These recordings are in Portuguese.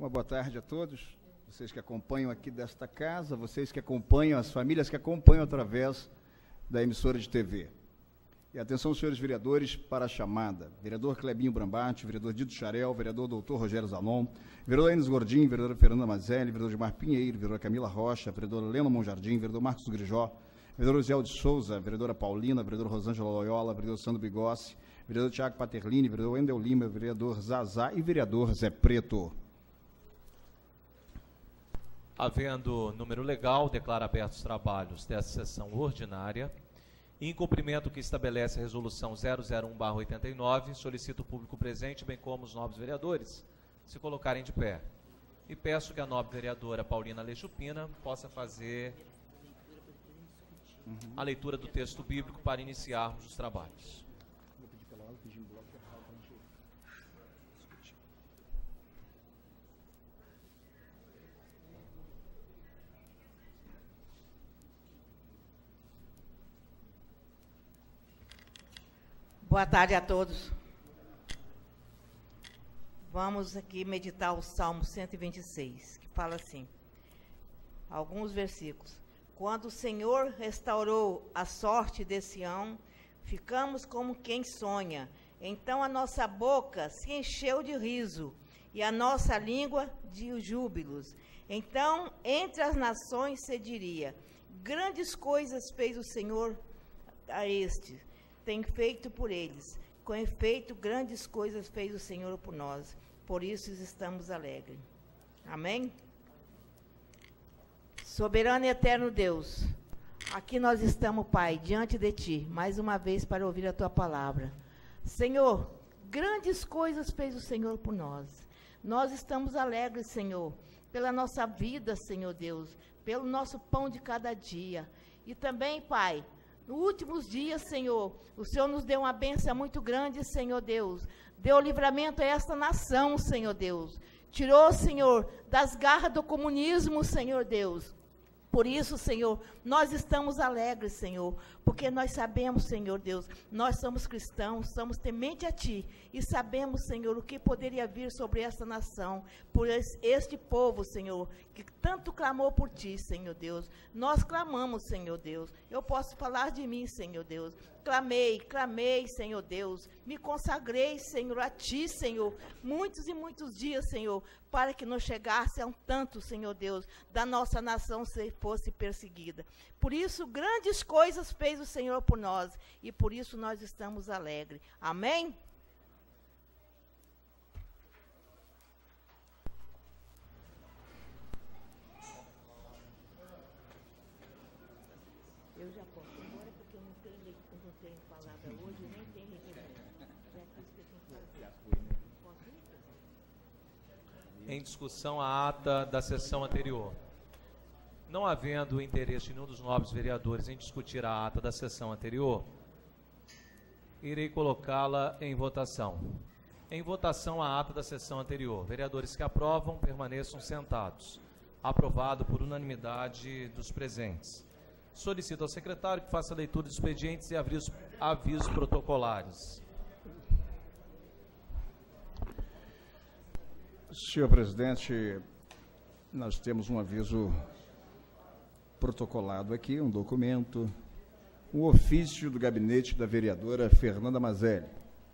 Uma boa tarde a todos, vocês que acompanham aqui desta casa, vocês que acompanham, as famílias que acompanham através da emissora de TV. E atenção, senhores vereadores, para a chamada. Vereador Clebinho Brambati, vereador Dito Xarel, vereador doutor Rogério Zanon, vereador Enes Gordinho, vereadora Fernanda Mazelli, vereador Gilmar Pinheiro, vereadora Camila Rocha, vereador Leno Monjardim, vereador Marcos Grijó, vereador Zé de Souza, vereadora Paulina, vereador Rosângela Loyola, vereador Sandro Bigossi, vereador Tiago Paterlini, vereador Wendel Lima, vereador Zazá e vereador Zé Preto. Havendo número legal, declaro abertos os trabalhos dessa sessão ordinária. Em cumprimento que estabelece a resolução 001/89, solicito o público presente, bem como os nobres vereadores, se colocarem de pé. E peço que a nobre vereadora Paulina Lechupina possa fazer a leitura do texto bíblico para iniciarmos os trabalhos. Boa tarde a todos. Vamos aqui meditar o Salmo 126, que fala assim, alguns versículos. Quando o Senhor restaurou a sorte de Sião, ficamos como quem sonha. Então a nossa boca se encheu de riso e a nossa língua de júbilos. Então, entre as nações se diria, grandes coisas fez o Senhor a este, tem feito por eles. Com efeito, grandes coisas fez o Senhor por nós. Por isso estamos alegres. Amém? Soberano e eterno Deus, aqui nós estamos, Pai, diante de Ti, mais uma vez para ouvir a Tua palavra. Senhor, grandes coisas fez o Senhor por nós. Nós estamos alegres, Senhor, pela nossa vida, Senhor Deus, pelo nosso pão de cada dia. E também, Pai, nos últimos dias, Senhor, o Senhor nos deu uma bênção muito grande, Senhor Deus. Deu livramento a esta nação, Senhor Deus. Tirou, Senhor, das garras do comunismo, Senhor Deus. Por isso, Senhor, nós estamos alegres, Senhor, porque nós sabemos, Senhor Deus, nós somos cristãos, somos temente a Ti, e sabemos, Senhor, o que poderia vir sobre esta nação, por este povo, Senhor, que tanto clamou por Ti, Senhor Deus. Nós clamamos, Senhor Deus. Eu posso falar de mim, Senhor Deus. Clamei, Senhor Deus. Me consagrei, Senhor, a Ti, Senhor, muitos e muitos dias, Senhor, para que não chegasse a um tanto, Senhor Deus, da nossa nação se fosse perseguida. Por isso, grandes coisas fez o Senhor por nós, e por isso nós estamos alegres. Amém? Eu já posso ir embora, porque eu não tenho palavra hoje, nem tenho requerimento. É isso que eu tenho que fazer. Posso ir? Em discussão a ata da sessão anterior. Não havendo interesse de nenhum dos nobres vereadores em discutir a ata da sessão anterior, irei colocá-la em votação. Em votação a ata da sessão anterior. Vereadores que aprovam, permaneçam sentados. Aprovado por unanimidade dos presentes. Solicito ao secretário que faça a leitura dos expedientes e avisos protocolares. Senhor presidente, nós temos um aviso protocolado aqui, um documento, um ofício do gabinete da vereadora Fernanda Mazelli.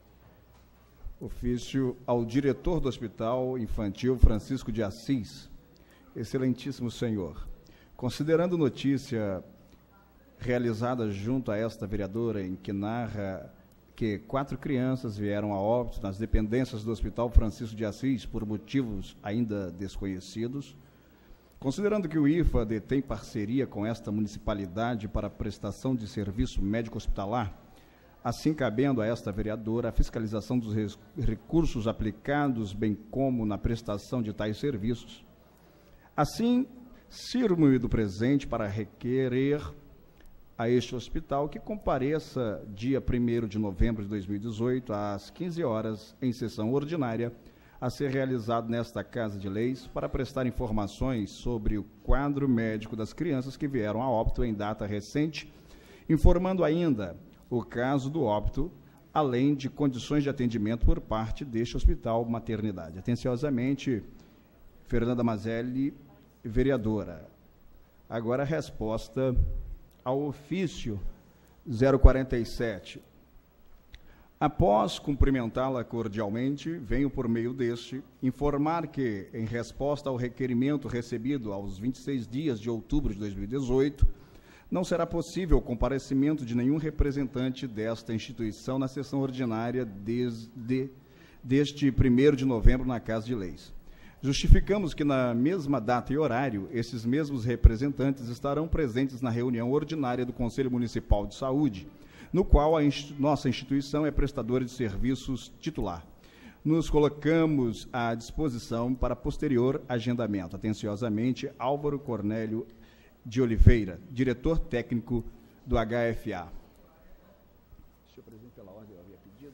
Ofício ao diretor do Hospital Infantil Francisco de Assis. Excelentíssimo senhor, considerando notícia realizada junto a esta vereadora em que narra que 4 crianças vieram a óbito nas dependências do Hospital Francisco de Assis por motivos ainda desconhecidos, considerando que o IFA detém parceria com esta municipalidade para a prestação de serviço médico-hospitalar, assim cabendo a esta vereadora a fiscalização dos recursos aplicados, bem como na prestação de tais serviços, assim, sirvo-me do presente para requerer a este hospital que compareça dia 1º de novembro de 2018, às 15 horas, em sessão ordinária, a ser realizado nesta Casa de Leis para prestar informações sobre o quadro médico das crianças que vieram a óbito em data recente, informando ainda o caso do óbito, além de condições de atendimento por parte deste hospital maternidade. Atenciosamente, Fernanda Mazelli, vereadora. Agora a resposta ao ofício 047. Após cumprimentá-la cordialmente, venho por meio deste informar que, em resposta ao requerimento recebido aos 26 dias de outubro de 2018, não será possível o comparecimento de nenhum representante desta instituição na sessão ordinária deste 1º de novembro na Casa de Leis. Justificamos que, na mesma data e horário, esses mesmos representantes estarão presentes na reunião ordinária do Conselho Municipal de Saúde, no qual nossa instituição é prestadora de serviços titular. Nos colocamos à disposição para posterior agendamento. Atenciosamente, Álvaro Cornélio de Oliveira, diretor técnico do HFA. Senhor presidente, pela ordem, eu havia pedido.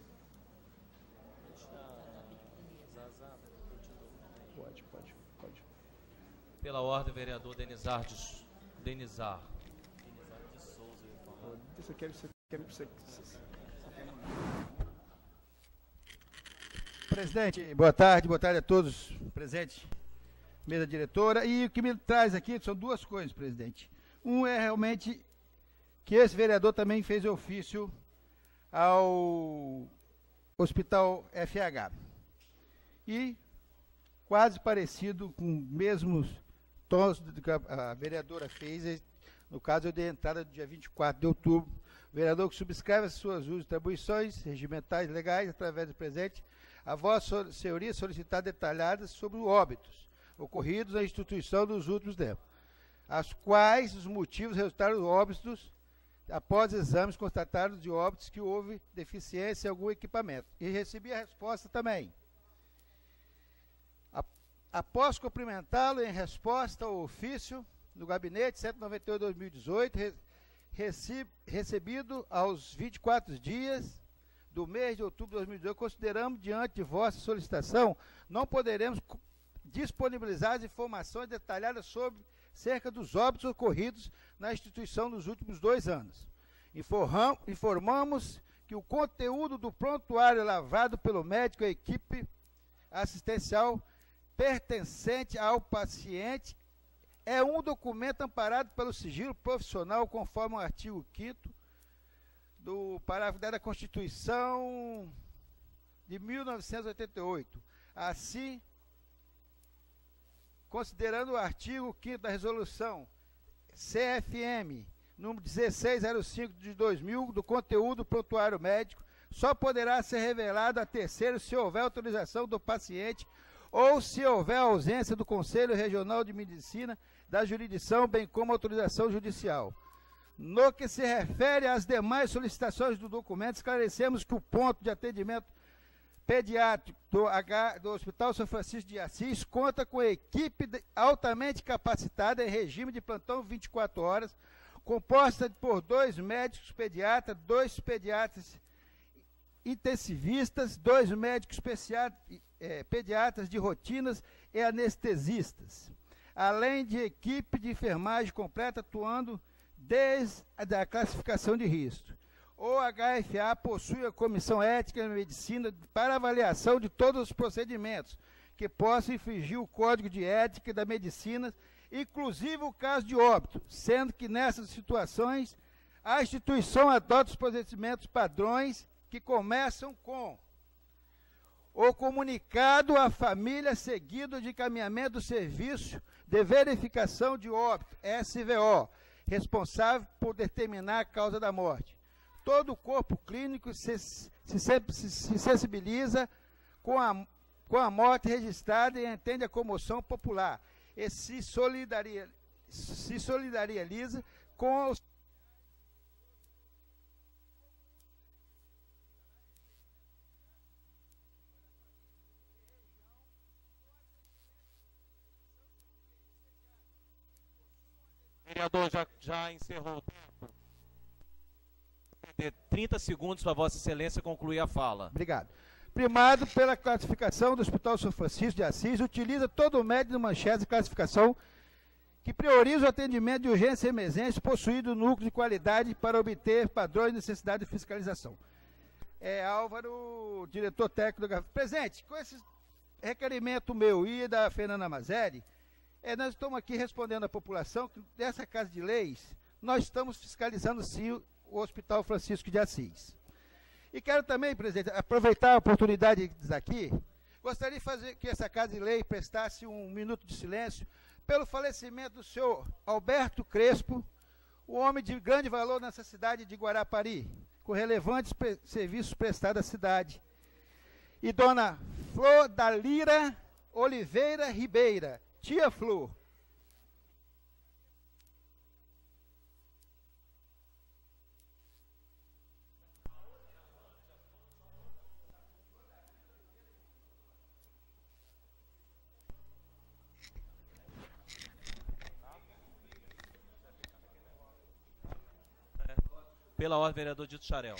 Pode. Pela ordem, vereador Denizar. Isso aqui Presidente, boa tarde a todos presentes, mesa diretora. E o que me traz aqui são duas coisas, presidente. Um é realmente que esse vereador também fez ofício ao Hospital FH. E quase parecido com os mesmos tons que a vereadora fez, no caso eu dei entrada do dia 24 de outubro, o vereador que subscreve as suas usos e atribuições regimentais legais através do presente, a vossa senhoria solicitar detalhadas sobre os óbitos ocorridos na instituição dos últimos tempos, as quais os motivos resultaram dos óbitos após exames constatados de óbitos que houve deficiência em algum equipamento. E recebi a resposta também. Após cumprimentá-lo em resposta ao ofício no gabinete 198/2018, recebido aos 24 dias do mês de outubro de 2018, consideramos, diante de vossa solicitação, não poderemos disponibilizar as informações detalhadas sobre cerca dos óbitos ocorridos na instituição nos últimos 2 anos. Informamos que o conteúdo do prontuário elaborado pelo médico e a equipe assistencial pertencente ao paciente é um documento amparado pelo sigilo profissional, conforme o artigo 5º do parágrafo 10 da Constituição de 1988. Assim, considerando o artigo 5º da Resolução CFM número 1605 de 2000, do conteúdo do prontuário médico, só poderá ser revelado a terceiro se houver autorização do paciente ou se houver ausência do Conselho Regional de Medicina da jurisdição, bem como autorização judicial. No que se refere às demais solicitações do documento, esclarecemos que o ponto de atendimento pediátrico do Hospital São Francisco de Assis conta com equipe altamente capacitada em regime de plantão 24 horas, composta por 2 médicos pediatras, 2 pediatras intensivistas, 2 médicos pediatras de rotinas e anestesistas, além de equipe de enfermagem completa atuando desde a classificação de risco. O HFA possui a Comissão Ética em Medicina para avaliação de todos os procedimentos que possam infringir o Código de Ética da Medicina, inclusive o caso de óbito, sendo que nessas situações a instituição adota os procedimentos padrões que começam com o comunicado à família seguido de encaminhamento do serviço de verificação de óbito, SVO, responsável por determinar a causa da morte. Todo o corpo clínico se sensibiliza com a morte registrada e entende a comoção popular e se solidariza com os Vereador, já encerrou o tempo. 30 segundos para Vossa Excelência concluir a fala. Obrigado. Primado pela classificação do Hospital São Francisco de Assis, utiliza todo o método de manchete de classificação que prioriza o atendimento de urgência e emergência, possuído núcleo de qualidade para obter padrões de necessidade de fiscalização. Álvaro, diretor técnico do Presente, com esses requerimento meu e da Fernanda Mazzelli, nós estamos aqui respondendo à população que dessa Casa de Leis, nós estamos fiscalizando sim o Hospital Francisco de Assis. E quero também, presidente, aproveitar a oportunidade aqui, gostaria de fazer que essa Casa de Lei prestasse um minuto de silêncio pelo falecimento do senhor Alberto Crespo, o homem de grande valor nessa cidade de Guarapari, com relevantes serviços prestados à cidade. E dona Flor da Lira Oliveira Ribeira, tia Flor. Pela ordem, vereador Dito Xarel.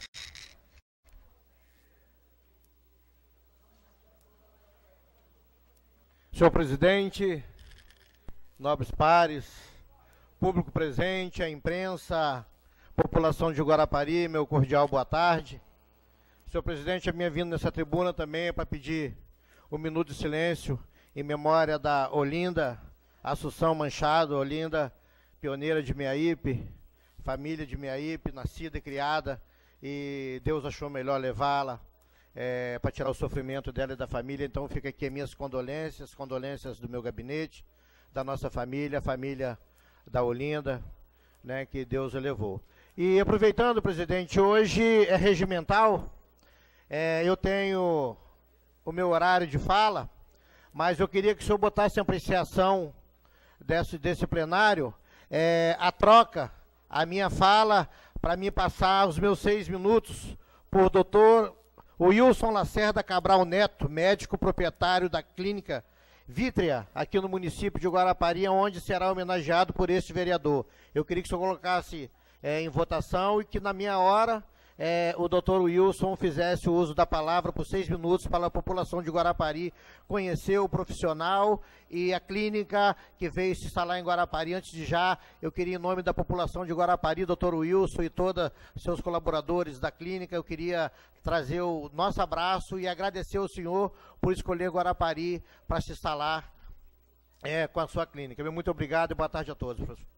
Senhor presidente, nobres pares, público presente, a imprensa, população de Guarapari, meu cordial boa tarde. Senhor presidente, a minha vinda nessa tribuna também é para pedir um minuto de silêncio em memória da Olinda Assunção Manchado, Olinda, pioneira de Meaípe, família de Meaípe, nascida e criada, e Deus achou melhor levá-la para tirar o sofrimento dela e da família. Então fica aqui as minhas condolências, condolências do meu gabinete, da nossa família, a família da Olinda, né, que Deus elevou. E aproveitando, presidente, hoje é regimental, eu tenho o meu horário de fala, mas eu queria que o senhor botasse em apreciação desse plenário a troca, a minha fala, para mim passar os meus 6 minutos por doutor Wilson Lacerda Cabral Neto, médico proprietário da clínica Vítrea, aqui no município de Guarapari, onde será homenageado por este vereador. Eu queria que o senhor colocasse em votação e que na minha hora o doutor Wilson fizesse o uso da palavra por 6 minutos para a população de Guarapari conhecer o profissional e a clínica que veio se instalar em Guarapari. Antes de já, eu queria, em nome da população de Guarapari, doutor Wilson e todos os seus colaboradores da clínica, eu queria trazer o nosso abraço e agradecer ao senhor por escolher Guarapari para se instalar com a sua clínica. Muito obrigado e boa tarde a todos, professor.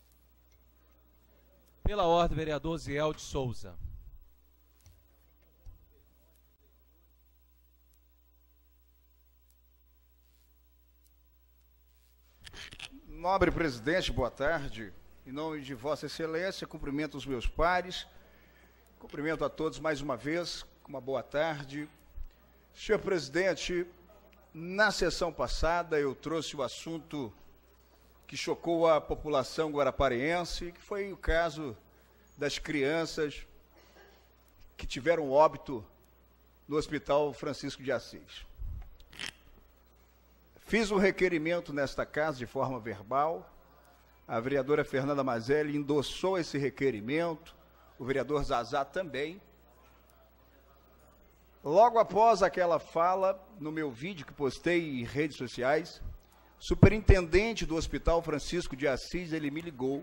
Pela ordem, vereador Ziel de Souza. Nobre presidente, boa tarde. Em nome de Vossa Excelência, cumprimento os meus pares, cumprimento a todos mais uma vez, uma boa tarde. Senhor presidente, na sessão passada eu trouxe o assunto que chocou a população guarapariense, que foi o caso das crianças que tiveram óbito no Hospital Francisco de Assis. Fiz um requerimento nesta casa de forma verbal, a vereadora Fernanda Mazzelli endossou esse requerimento, o vereador Zazá também. Logo após aquela fala, no meu vídeo que postei em redes sociais, o superintendente do Hospital Francisco de Assis, ele me ligou,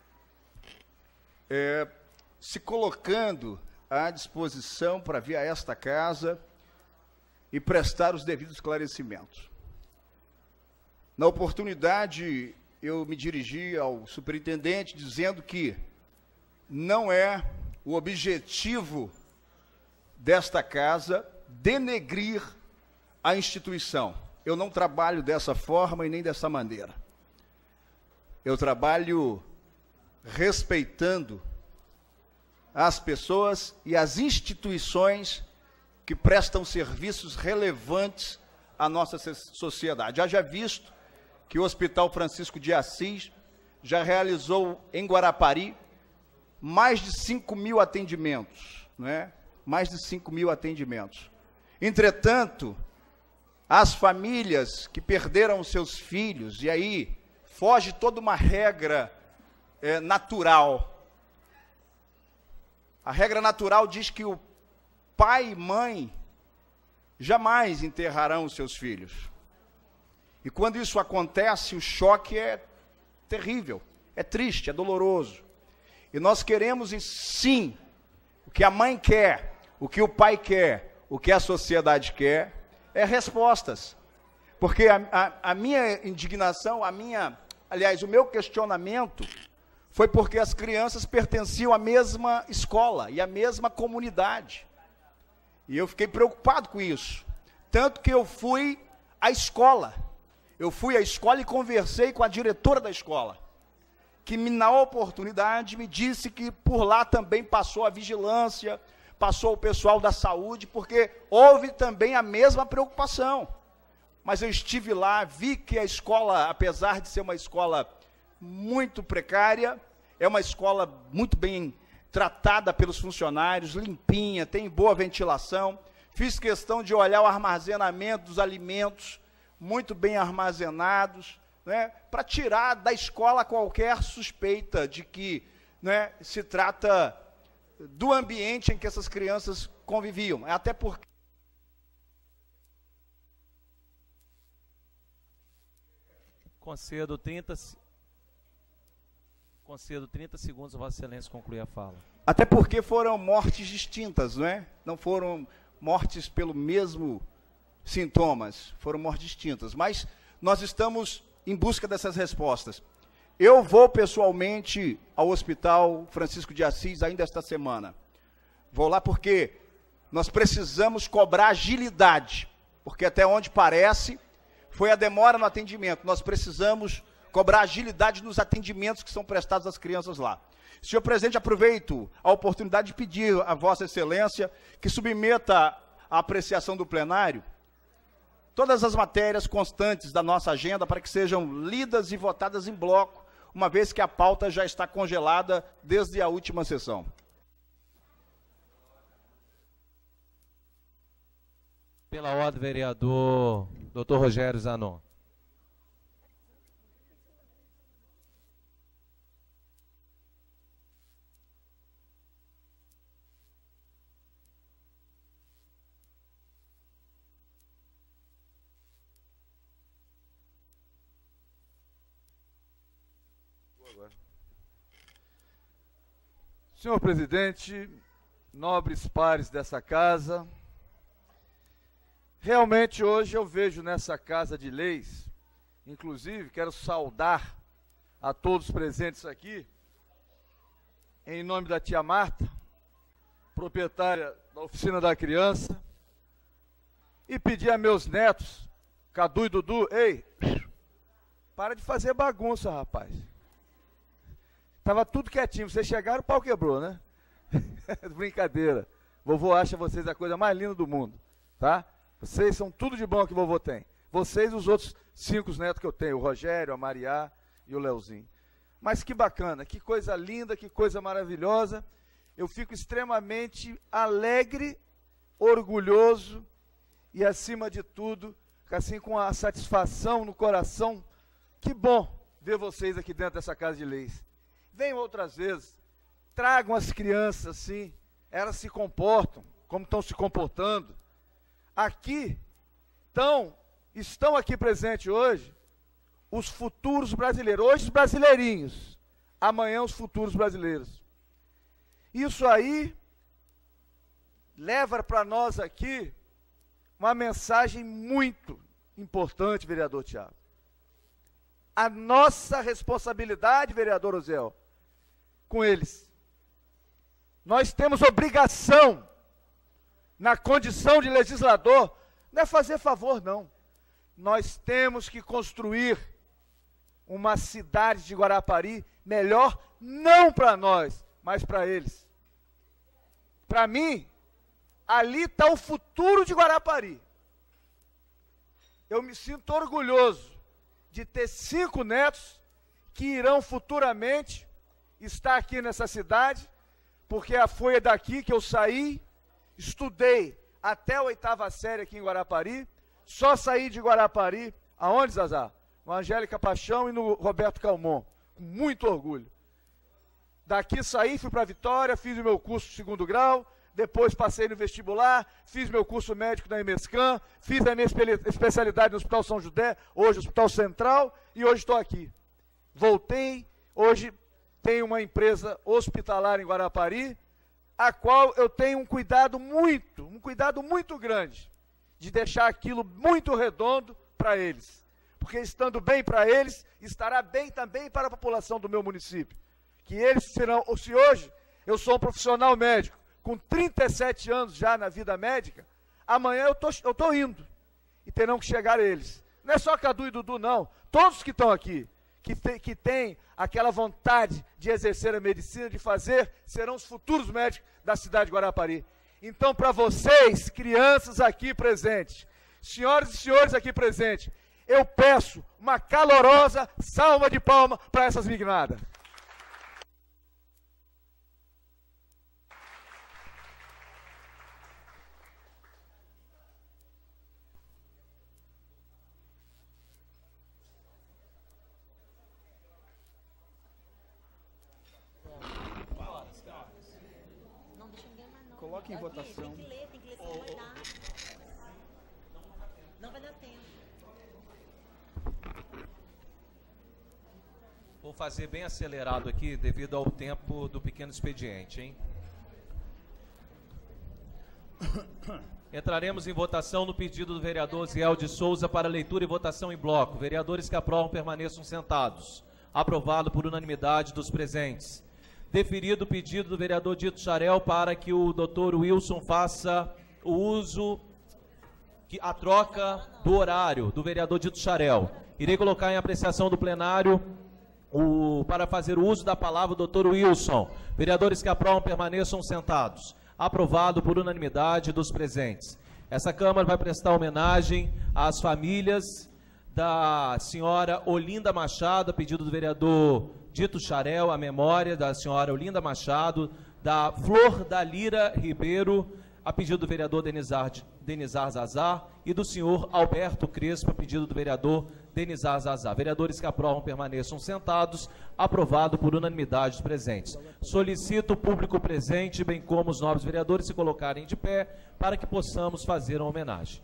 se colocando à disposição para vir a esta casa e prestar os devidos esclarecimentos. Na oportunidade, eu me dirigi ao superintendente dizendo que não é o objetivo desta casa denegrir a instituição. Eu não trabalho dessa forma e nem dessa maneira. Eu trabalho respeitando as pessoas e as instituições que prestam serviços relevantes à nossa sociedade. Haja visto que o Hospital Francisco de Assis já realizou em Guarapari mais de 5.000 atendimentos, não é? Mais de 5.000 atendimentos. Entretanto, as famílias que perderam seus filhos, e aí foge toda uma regra natural. A regra natural diz que o pai e mãe jamais enterrarão os seus filhos. E quando isso acontece, o choque é terrível, é triste, é doloroso. E nós queremos, sim, o que a mãe quer, o que o pai quer, o que a sociedade quer, respostas. Porque a minha indignação, aliás, o meu questionamento foi porque as crianças pertenciam à mesma escola e à mesma comunidade. E eu fiquei preocupado com isso. Tanto que eu fui à escola. Eu fui à escola e conversei com a diretora da escola, que na oportunidade me disse que por lá também passou a vigilância, passou o pessoal da saúde, porque houve também a mesma preocupação. Mas eu estive lá, vi que a escola, apesar de ser uma escola muito precária, é uma escola muito bem tratada pelos funcionários, limpinha, tem boa ventilação. Fiz questão de olhar o armazenamento dos alimentos, muito bem armazenados, né, para tirar da escola qualquer suspeita de que, né, se trata do ambiente em que essas crianças conviviam. Até porque Concedo 30 segundos a Vossa Excelência concluir a fala. Até porque foram mortes distintas, não é? Não foram mortes pelo mesmo sintomas, foram mortes distintas. Mas nós estamos em busca dessas respostas. Eu vou pessoalmente ao Hospital Francisco de Assis ainda esta semana. Vou lá porque nós precisamos cobrar agilidade, porque até onde parece foi a demora no atendimento. Nós precisamos cobrar agilidade nos atendimentos que são prestados às crianças lá. Senhor presidente, aproveito a oportunidade de pedir a Vossa Excelência que submeta à apreciação do plenário todas as matérias constantes da nossa agenda para que sejam lidas e votadas em bloco, uma vez que a pauta já está congelada desde a última sessão. Pela ordem, vereador Dr. Rogério Zanon. Senhor presidente, nobres pares dessa casa, realmente hoje eu vejo nessa Casa de Leis, inclusive quero saudar a todos presentes aqui, em nome da tia Marta, proprietária da Oficina da Criança, e pedir a meus netos, Cadu e Dudu, ei, para de fazer bagunça, rapaz. Tava tudo quietinho, vocês chegaram, o pau quebrou, né? Brincadeira. Vovô acha vocês a coisa mais linda do mundo, tá? Vocês são tudo de bom que vovô tem. Vocês e os outros 5 netos que eu tenho, o Rogério, a Mariá e o Leozinho. Mas que bacana, que coisa linda, que coisa maravilhosa. Eu fico extremamente alegre, orgulhoso e, acima de tudo, assim, com a satisfação no coração. Que bom ver vocês aqui dentro dessa Casa de Leis. Venham outras vezes, tragam as crianças assim, elas se comportam, como estão se comportando. Aqui, estão aqui presentes hoje, os futuros brasileiros, hoje os brasileirinhos, amanhã os futuros brasileiros. Isso aí leva para nós aqui uma mensagem muito importante, vereador Tiago. A nossa responsabilidade, vereador Oziel, com eles. Nós temos obrigação, na condição de legislador, não é fazer favor, não. Nós temos que construir uma cidade de Guarapari melhor, não para nós, mas para eles. Para mim, ali está o futuro de Guarapari. Eu me sinto orgulhoso de ter 5 netos que irão futuramente estar aqui nessa cidade, porque foi daqui que eu saí, estudei até a 8ª série aqui em Guarapari, só saí de Guarapari, aonde, Zazá? No Angélica Paixão e no Roberto Calmon, com muito orgulho. Daqui saí, fui para Vitória, fiz o meu curso de 2º grau, depois passei no vestibular, fiz meu curso médico na Emescan, fiz a minha especialidade no Hospital São José, hoje Hospital Central, e hoje estou aqui. Voltei, hoje tenho uma empresa hospitalar em Guarapari, a qual eu tenho um cuidado muito grande, de deixar aquilo muito redondo, para eles. Porque estando bem para eles, estará bem também para a população do meu município. Que eles serão, ou se hoje eu sou um profissional médico, com 37 anos já na vida médica, amanhã eu estou indo. E terão que chegar eles. Não é só Cadu e Dudu, não. Todos que estão aqui, que têm aquela vontade de exercer a medicina, de fazer, serão os futuros médicos da cidade de Guarapari. Então, para vocês, crianças aqui presentes, senhoras e senhores aqui presentes, eu peço uma calorosa salva de palmas para essas mignadas. Coloque em votação. Tem que ler, senão vai dar. Não vai dar tempo. Vou fazer bem acelerado aqui, devido ao tempo do pequeno expediente, hein? Entraremos em votação no pedido do vereador Ziel de Souza para leitura e votação em bloco. Vereadores que aprovam permaneçam sentados. Aprovado por unanimidade dos presentes. Deferido o pedido do vereador Dito Xarel para que o doutor Wilson faça o uso, a troca do horário do vereador Dito Xarel. Irei colocar em apreciação do plenário para fazer o uso da palavra o doutor Wilson. Vereadores que aprovam permaneçam sentados. Aprovado por unanimidade dos presentes. Essa Câmara vai prestar homenagem às famílias da senhora Olinda Machado, a pedido do vereador Dito Xarel, a memória da senhora Olinda Machado, da Flor da Lira Ribeiro, a pedido do vereador Denizar Zazar, e do senhor Alberto Crespo, a pedido do vereador Denizar Zazar. Vereadores que aprovam permaneçam sentados. Aprovado por unanimidade dos presentes. Solicito o público presente, bem como os nobres vereadores, se colocarem de pé para que possamos fazer uma homenagem.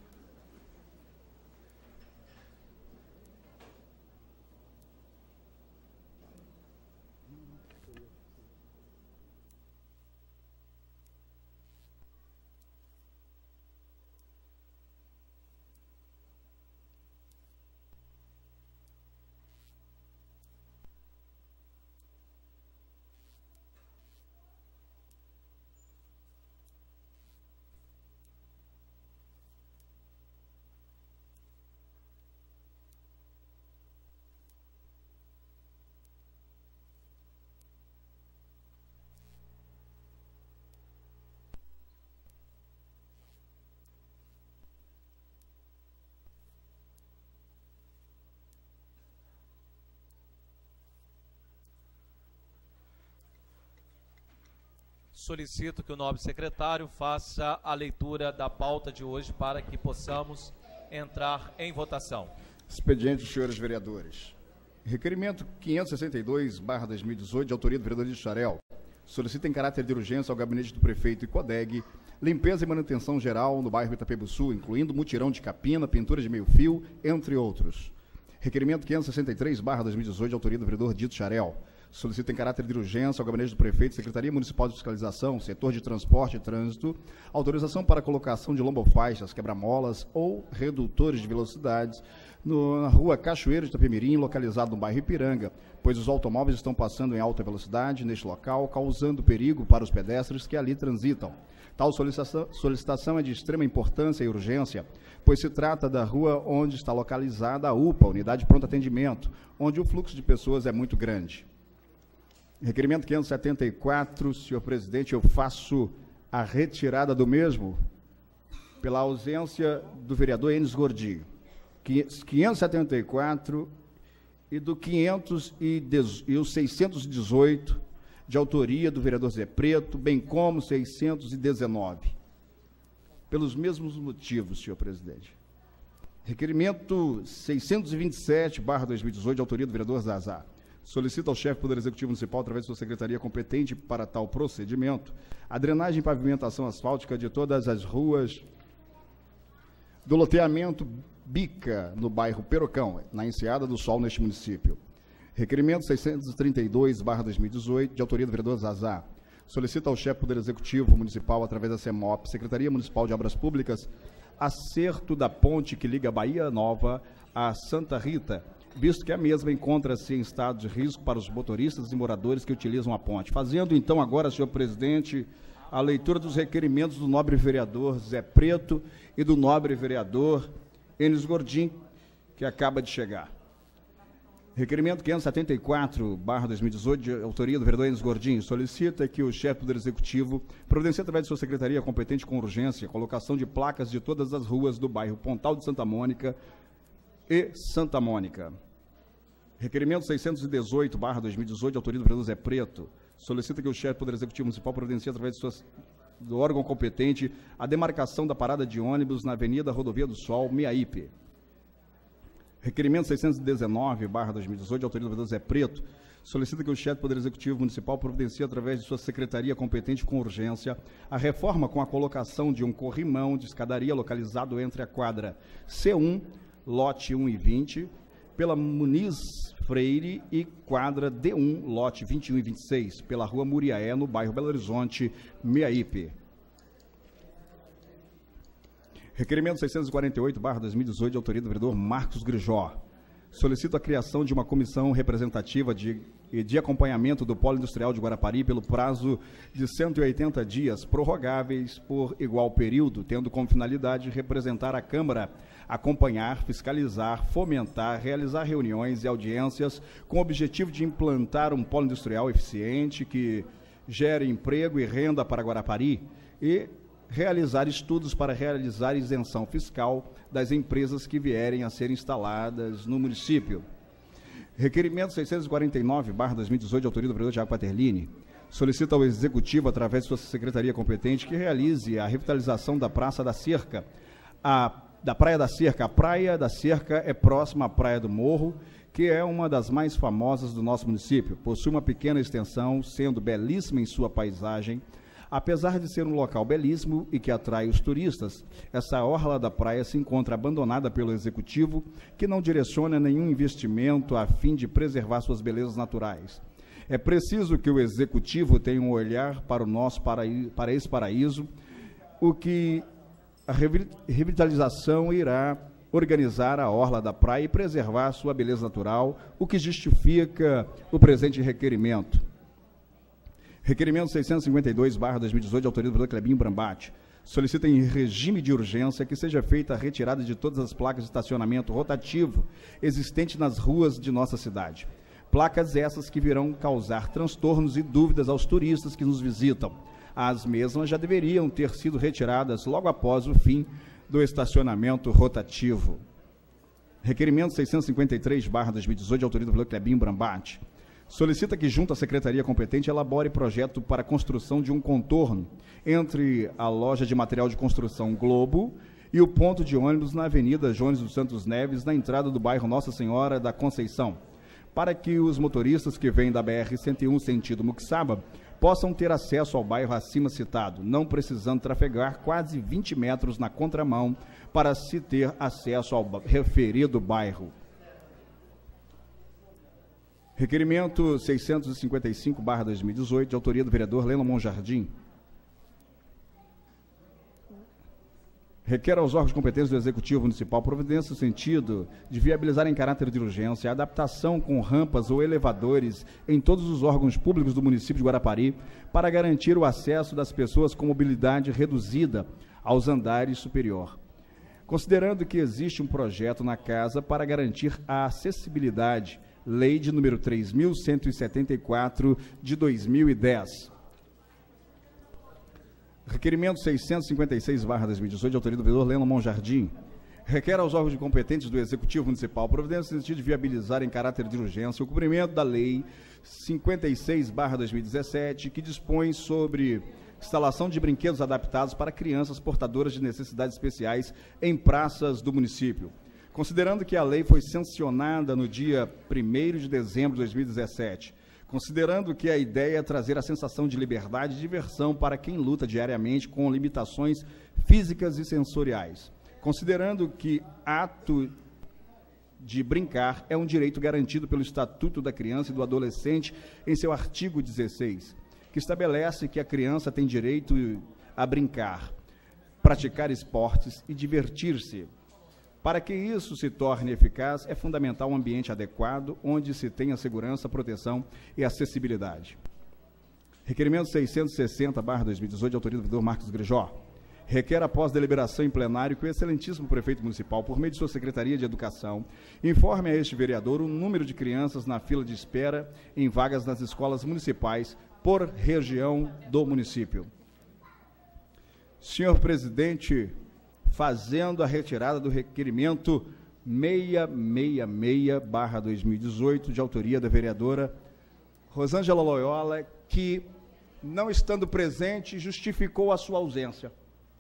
Solicito que o nobre secretário faça a leitura da pauta de hoje para que possamos entrar em votação. Expediente, senhores vereadores. Requerimento 562/2018, de autoria do vereador Dito Xarel. Solicita em caráter de urgência ao gabinete do prefeito e CODEG limpeza e manutenção geral no bairro Itapebuçu, incluindo mutirão de capina, pintura de meio-fio, entre outros. Requerimento 563/2018, de autoria do vereador Dito Xarel. Solicita em caráter de urgência ao gabinete do prefeito, Secretaria Municipal de Fiscalização, Setor de Transporte e Trânsito, autorização para a colocação de lombofaixas, quebra-molas ou redutores de velocidades na rua Cachoeira de Itapemirim, localizado no bairro Ipiranga, pois os automóveis estão passando em alta velocidade neste local, causando perigo para os pedestres que ali transitam. Tal solicitação é de extrema importância e urgência, pois se trata da rua onde está localizada a UPA, Unidade de Pronto Atendimento, onde o fluxo de pessoas é muito grande. Requerimento 574, senhor presidente, eu faço a retirada do mesmo pela ausência do vereador Enes Gordilho. 574 e do 500 e o 618, de autoria do vereador Zé Preto, bem como 619. Pelos mesmos motivos, senhor presidente. Requerimento 627/2018, de autoria do vereador Zazar. Solicita ao chefe do Poder Executivo Municipal, através de sua secretaria competente para tal procedimento, a drenagem e pavimentação asfáltica de todas as ruas do loteamento Bica, no bairro Perocão, na Enseada do Sol, neste município. Requerimento 632/2018, de autoria do vereador Zazar. Solicita ao chefe do Poder Executivo Municipal, através da CEMOP, Secretaria Municipal de Obras Públicas, acerto da ponte que liga Bahia Nova a Santa Rita, visto que a mesma encontra-se em estado de risco para os motoristas e moradores que utilizam a ponte. Fazendo então agora, senhor presidente, a leitura dos requerimentos do nobre vereador Zé Preto e do nobre vereador Enes Gordim, que acaba de chegar. Requerimento 574/2018, de autoria do vereador Enes Gordim, solicita que o chefe do Poder Executivo providencie através de sua secretaria competente com urgência a colocação de placas de todas as ruas do bairro Pontal de Santa Mônica e Santa Mônica. Requerimento 618/2018, de autoria do vereador Zé Preto, solicita que o chefe do Poder Executivo Municipal providencie através de do órgão competente a demarcação da parada de ônibus na Avenida Rodovia do Sol, Miaípe. Requerimento 619/2018, de autoria do vereador Zé Preto, solicita que o chefe do Poder Executivo Municipal providencie através de sua secretaria competente com urgência a reforma com a colocação de um corrimão de escadaria localizado entre a quadra C1, lote 1 e 20, pela Muniz Freire e quadra D1, lote 21 e 26, pela rua Muriaé, no bairro Belo Horizonte, Miaípe. Requerimento 648/2018, de autoria do vereador Marcos Grijó, solicito a criação de uma comissão representativa de acompanhamento do Polo Industrial de Guarapari pelo prazo de 180 dias, prorrogáveis por igual período, tendo como finalidade representar a Câmara, acompanhar, fiscalizar, fomentar, realizar reuniões e audiências com o objetivo de implantar um polo industrial eficiente que gere emprego e renda para Guarapari e realizar estudos para realizar isenção fiscal das empresas que vierem a ser instaladas no município. Requerimento 649/2018, de autoria do vereador Tiago Paterlini, solicita ao Executivo, através de sua secretaria competente, que realize a revitalização da Praça da Cerca, da Praia da Cerca. A Praia da Cerca é próxima à Praia do Morro, que é uma das mais famosas do nosso município. Possui uma pequena extensão, sendo belíssima em sua paisagem. Apesar de ser um local belíssimo e que atrai os turistas, essa orla da praia se encontra abandonada pelo Executivo, que não direciona nenhum investimento a fim de preservar suas belezas naturais. É preciso que o Executivo tenha um olhar para esse paraíso, o que a revitalização irá organizar a orla da praia e preservar sua beleza natural, o que justifica o presente requerimento. Requerimento 652/2018, de autoria do vereador Clebinho Brambati, solicita em regime de urgência que seja feita a retirada de todas as placas de estacionamento rotativo existentes nas ruas de nossa cidade. Placas essas que virão causar transtornos e dúvidas aos turistas que nos visitam. As mesmas já deveriam ter sido retiradas logo após o fim do estacionamento rotativo. Requerimento 653/2018, de autoria do vereador Clebinho Brambati, solicita que, junto à secretaria competente, elabore projeto para a construção de um contorno entre a loja de material de construção Globo e o ponto de ônibus na Avenida Jones dos Santos Neves, na entrada do bairro Nossa Senhora da Conceição, para que os motoristas que vêm da BR-101 sentido Muxaba possam ter acesso ao bairro acima citado, não precisando trafegar quase 20 metros na contramão para se ter acesso ao referido bairro. Requerimento 655/2018, de autoria do vereador Leno Monjardim. Requer aos órgãos competentes do Executivo Municipal providência no sentido de viabilizar em caráter de urgência a adaptação com rampas ou elevadores em todos os órgãos públicos do município de Guarapari para garantir o acesso das pessoas com mobilidade reduzida aos andares superior. Considerando que existe um projeto na casa para garantir a acessibilidade, Lei de número 3.174, de 2010. Requerimento 656/2018, de autoria do vereador Leno Monjardim, requer aos órgãos competentes do Executivo Municipal providência no sentido de viabilizar em caráter de urgência o cumprimento da Lei 56/2017, que dispõe sobre instalação de brinquedos adaptados para crianças portadoras de necessidades especiais em praças do município. Considerando que a lei foi sancionada no dia 1º de dezembro de 2017, considerando que a ideia é trazer a sensação de liberdade e diversão para quem luta diariamente com limitações físicas e sensoriais, considerando que ato de brincar é um direito garantido pelo Estatuto da Criança e do Adolescente em seu artigo 16, que estabelece que a criança tem direito a brincar. praticar esportes e divertir-se. Para que isso se torne eficaz, é fundamental um ambiente adequado, onde se tenha segurança, proteção e acessibilidade. Requerimento 660/2018, de autoria do vereador Marcos Grijó. Requer, após deliberação em plenário, que o excelentíssimo prefeito municipal, por meio de sua Secretaria de Educação, informe a este vereador o número de crianças na fila de espera em vagas nas escolas municipais por região do município. Senhor presidente, fazendo a retirada do requerimento 666/2018, de autoria da vereadora Rosângela Loyola, que, não estando presente, justificou a sua ausência.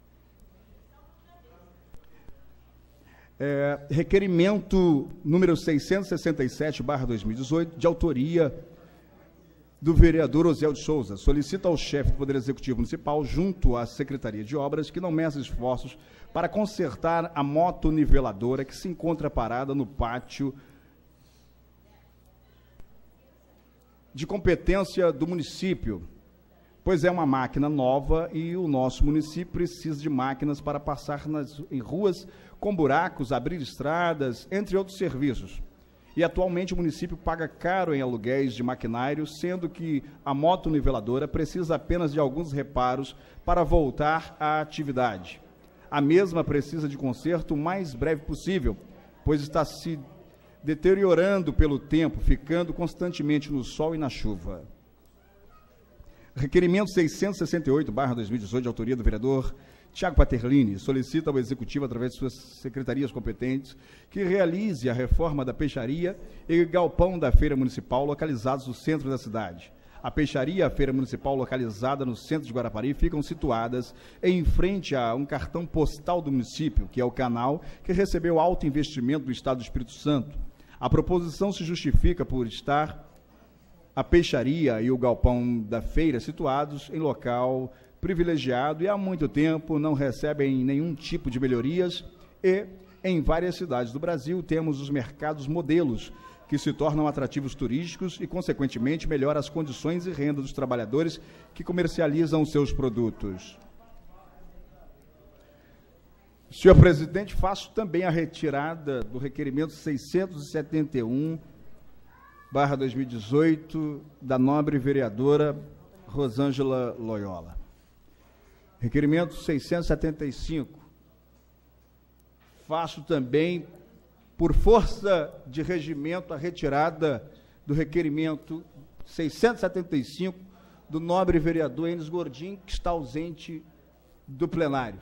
Requerimento número 667/2018, de autoria do vereador Osiel de Souza, solicita ao chefe do Poder Executivo Municipal, junto à Secretaria de Obras, que não meça esforços para consertar a motoniveladora que se encontra parada no pátio de competência do município, pois é uma máquina nova e o nosso município precisa de máquinas para passar em ruas com buracos, abrir estradas, entre outros serviços. E atualmente o município paga caro em aluguéis de maquinário, sendo que a motoniveladora precisa apenas de alguns reparos para voltar à atividade. A mesma precisa de conserto o mais breve possível, pois está se deteriorando pelo tempo, ficando constantemente no sol e na chuva. Requerimento 668/2018, de autoria do vereador Tiago Paterlini, solicita ao Executivo, através de suas secretarias competentes, que realize a reforma da peixaria e galpão da Feira Municipal, localizados no centro da cidade. A peixaria e a Feira Municipal, localizada no centro de Guarapari, ficam situadas em frente a um cartão postal do município, que é o canal que recebeu alto investimento do Estado do Espírito Santo. A proposição se justifica por estar a peixaria e o galpão da feira situados em local privilegiado e há muito tempo não recebem nenhum tipo de melhorias, e em várias cidades do Brasil temos os mercados modelos, que se tornam atrativos turísticos e, consequentemente, melhoram as condições e renda dos trabalhadores que comercializam seus produtos. Senhor presidente, faço também a retirada do requerimento 671/2018, da nobre vereadora Rosângela Loyola. Requerimento 675. Faço também, por força de regimento, a retirada do requerimento 675 do nobre vereador Enes Gordim, que está ausente do plenário,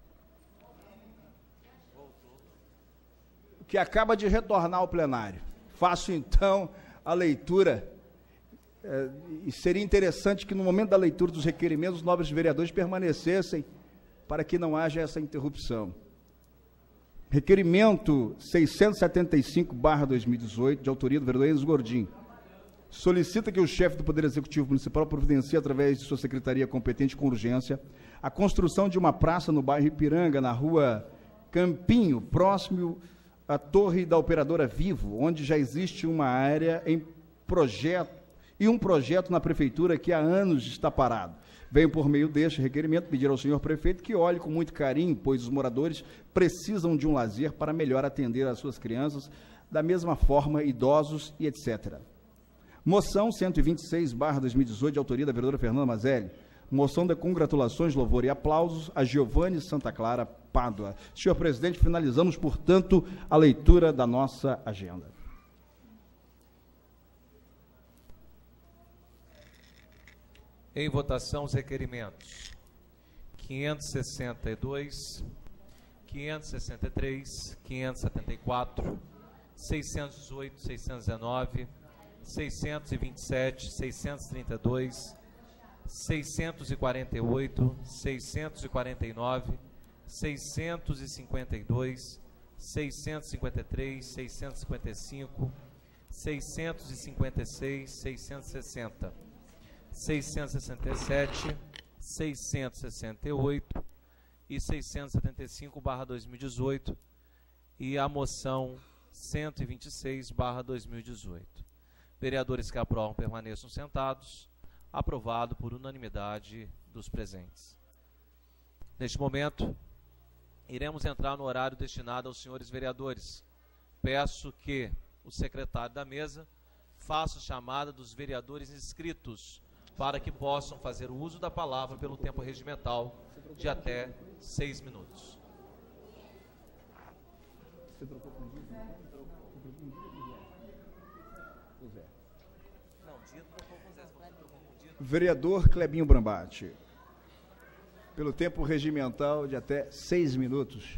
que acaba de retornar ao plenário. Faço, então, a leitura, e seria interessante que, no momento da leitura dos requerimentos, os nobres vereadores permanecessem para que não haja essa interrupção. Requerimento 675/2018, de autoria do vereador Enes Gordim, solicita que o chefe do Poder Executivo Municipal providencie, através de sua secretaria competente com urgência, a construção de uma praça no bairro Ipiranga, na rua Campinho, próximo à torre da operadora Vivo, onde já existe uma área em projeto e um projeto na prefeitura que há anos está parado. Venho, por meio deste requerimento, pedir ao senhor prefeito que olhe com muito carinho, pois os moradores precisam de um lazer para melhor atender às suas crianças, da mesma forma idosos e etc. Moção 126/2018, de autoria da vereadora Fernanda Mazelli. Moção de congratulações, louvor e aplausos a Giovanni Santa Clara Pádua. Senhor presidente, finalizamos, portanto, a leitura da nossa agenda. Em votação, os requerimentos 562, 563, 574, 618, 619, 627, 632, 648, 649, 652, 653, 655, 656, 660, 667, 668 e 675/2018 e a moção 126/2018. Vereadores que aprovam permaneçam sentados. Aprovado por unanimidade dos presentes. Neste momento, iremos entrar no horário destinado aos senhores vereadores. Peço que o secretário da mesa faça a chamada dos vereadores inscritos para que possam fazer o uso da palavra pelo tempo regimental de até 6 minutos. Vereador Clebinho Brambati, pelo tempo regimental de até 6 minutos.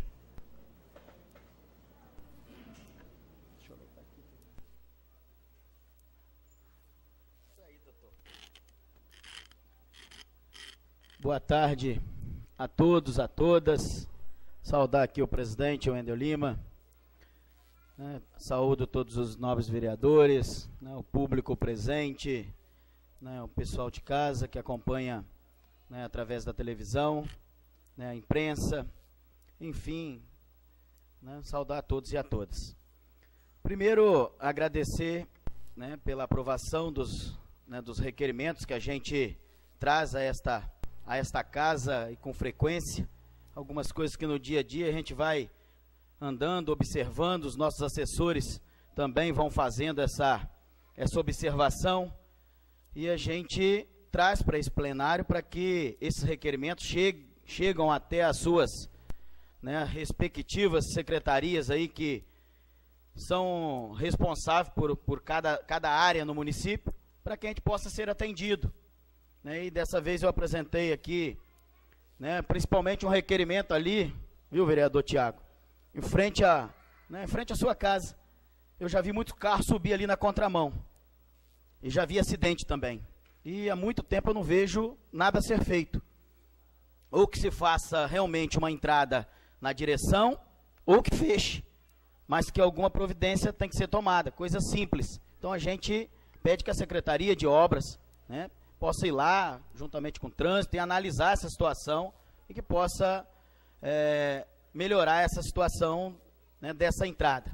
Boa tarde a todos, a todas. Saudar aqui o presidente Wendel Lima. Saúdo todos os nobres vereadores, o público presente, o pessoal de casa que acompanha através da televisão, a imprensa, enfim, saudar a todos e a todas. Primeiro, agradecer pela aprovação dos requerimentos que a gente traz a esta casa e com frequência, algumas coisas que no dia a dia a gente vai andando, observando, os nossos assessores também vão fazendo essa observação e a gente traz para esse plenário para que esses requerimentos chegam até as suas respectivas secretarias aí que são responsáveis por cada área no município, para que a gente possa ser atendido. E dessa vez eu apresentei aqui, principalmente um requerimento ali, viu, vereador Tiago, em frente à sua casa. Eu já vi muito carro subir ali na contramão. E já vi acidente também. E há muito tempo eu não vejo nada a ser feito. Ou que se faça realmente uma entrada na direção, ou que feche. Mas que alguma providência tem que ser tomada, coisa simples. Então a gente pede que a Secretaria de Obras, possa ir lá, juntamente com o trânsito, e analisar essa situação e que possa melhorar essa situação dessa entrada.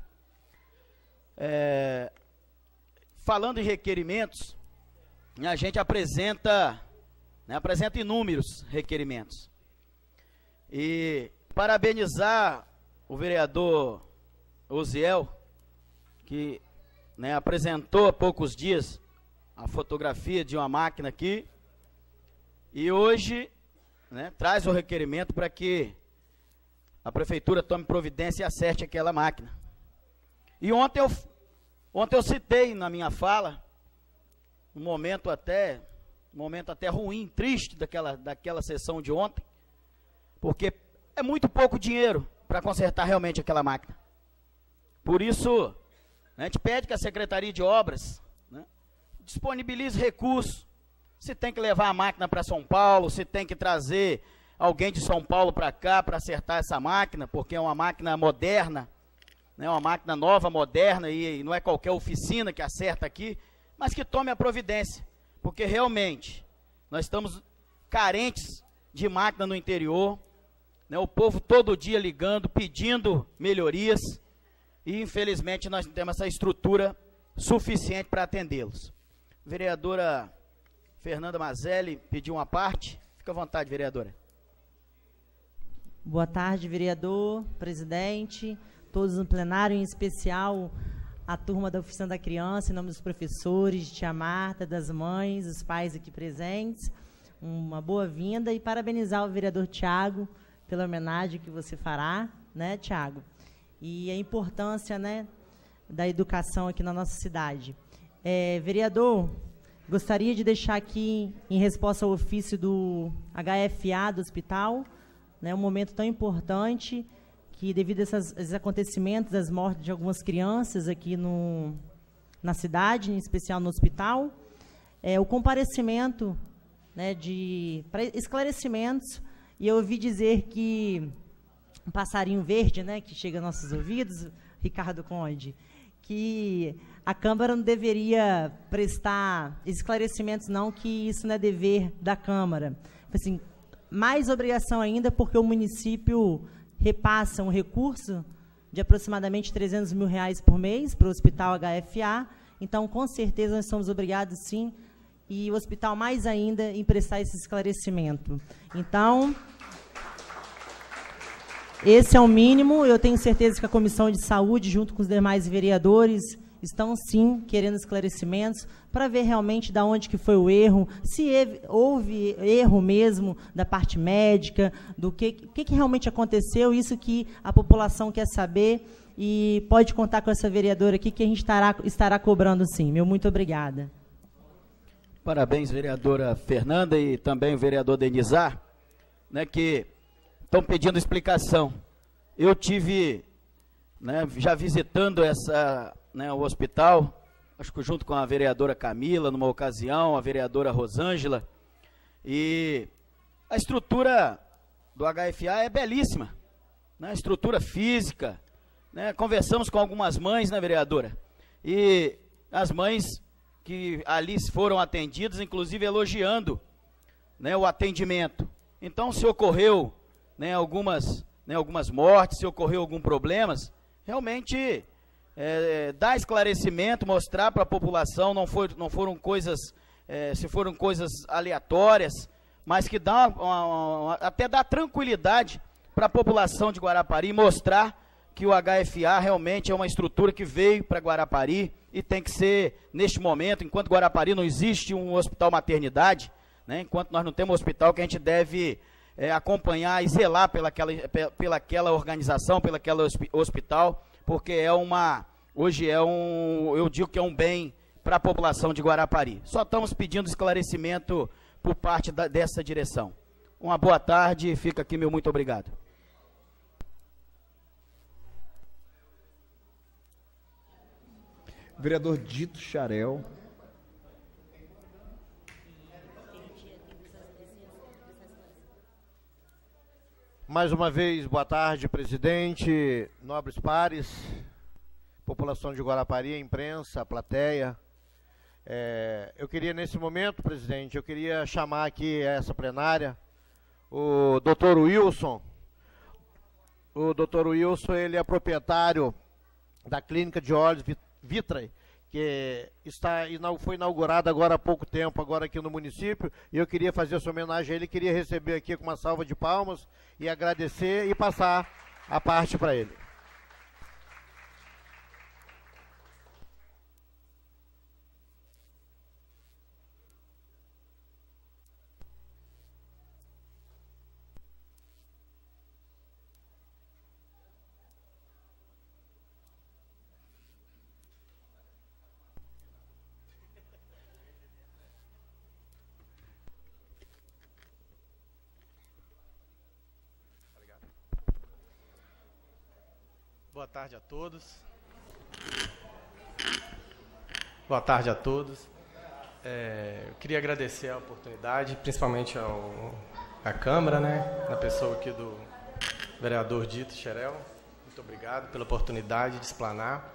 Falando em requerimentos, a gente apresenta inúmeros requerimentos. E parabenizar o vereador Osiel, que apresentou há poucos dias a fotografia de uma máquina aqui, e hoje traz o requerimento para que a prefeitura tome providência e acerte aquela máquina. E ontem eu citei na minha fala um momento até ruim, triste daquela sessão de ontem, porque é muito pouco dinheiro para consertar realmente aquela máquina. Por isso, a gente pede que a Secretaria de Obras disponibilize recursos. Se tem que levar a máquina para São Paulo, se tem que trazer alguém de São Paulo para cá para acertar essa máquina, porque é uma máquina moderna, uma máquina nova, moderna, e não é qualquer oficina que acerta aqui, mas que tome a providência, porque realmente nós estamos carentes de máquina no interior, o povo todo dia ligando, pedindo melhorias, e infelizmente nós não temos essa estrutura suficiente para atendê-los. Vereadora Fernanda Mazelli pediu uma parte. Fica à vontade, vereadora. Boa tarde, vereador, presidente, todos no plenário, em especial a turma da Oficina da Criança, em nome dos professores, de tia Marta, das mães, dos pais aqui presentes. Uma boa-vinda e parabenizar o vereador Tiago pela homenagem que você fará, Tiago? E a importância, da educação aqui na nossa cidade. Vereador, gostaria de deixar aqui, em resposta ao ofício do HFA do hospital, um momento tão importante, que devido a esses acontecimentos, as mortes de algumas crianças aqui na cidade, em especial no hospital, o comparecimento para esclarecimentos, e eu ouvi dizer que um passarinho verde, que chega aos nossos ouvidos, Ricardo Conde, que a Câmara não deveria prestar esclarecimentos, não, que isso não é dever da Câmara. Assim, mais obrigação ainda, porque o município repassa um recurso de aproximadamente R$300 mil por mês para o Hospital HFA, então, com certeza, nós somos obrigados, sim, e o hospital mais ainda, em prestar esse esclarecimento. Então, Esse é o mínimo. Eu tenho certeza que a Comissão de Saúde, junto com os demais vereadores, estão, sim, querendo esclarecimentos para ver realmente de onde que foi o erro, se houve erro mesmo da parte médica, do que realmente aconteceu, isso que a população quer saber, e pode contar com essa vereadora aqui, que a gente estará cobrando, sim. Meu muito obrigada. Parabéns, vereadora Fernanda, e também o vereador Denizar, né, que estão pedindo explicação. Eu tive, né, já visitando o hospital, acho que junto com a vereadora Camila, numa ocasião, a vereadora Rosângela, e a estrutura do HFA é belíssima, né, a estrutura física, né, conversamos com algumas mães, né, vereadora, e as mães que ali foram atendidas, inclusive elogiando, né, o atendimento. Então, se ocorreu, né, algumas mortes, se ocorreu algum problemas, realmente dar esclarecimento, mostrar para a população, não foram coisas, se foram coisas aleatórias, mas que até dá tranquilidade para a população de Guarapari, mostrar que o HFA realmente é uma estrutura que veio para Guarapari e tem que ser, neste momento, enquanto Guarapari não existe um hospital maternidade, né, enquanto nós não temos um hospital, que a gente deve acompanhar e zelar pelaquela organização, pelaquela hospital, porque hoje eu digo que é um bem para a população de Guarapari. Só estamos pedindo esclarecimento por parte dessa direção. Uma boa tarde, fica aqui meu muito obrigado. Vereador Dito Xarel. Mais uma vez, boa tarde, presidente, nobres pares, população de Guarapari, a imprensa, a plateia. Eu queria, nesse momento, presidente, eu queria chamar aqui essa plenária o Dr. Wilson. O Dr. Wilson, ele é proprietário da Clínica de Olhos Vitrey, que foi inaugurada agora há pouco tempo, agora aqui no município, e eu queria fazer essa homenagem a ele, queria receber aqui com uma salva de palmas e agradecer e passar a parte para ele. Boa tarde a todos. Boa tarde a todos. Eu queria agradecer a oportunidade, principalmente à Câmara, né, na pessoa aqui do vereador Dito Xarel. Muito obrigado pela oportunidade de explanar.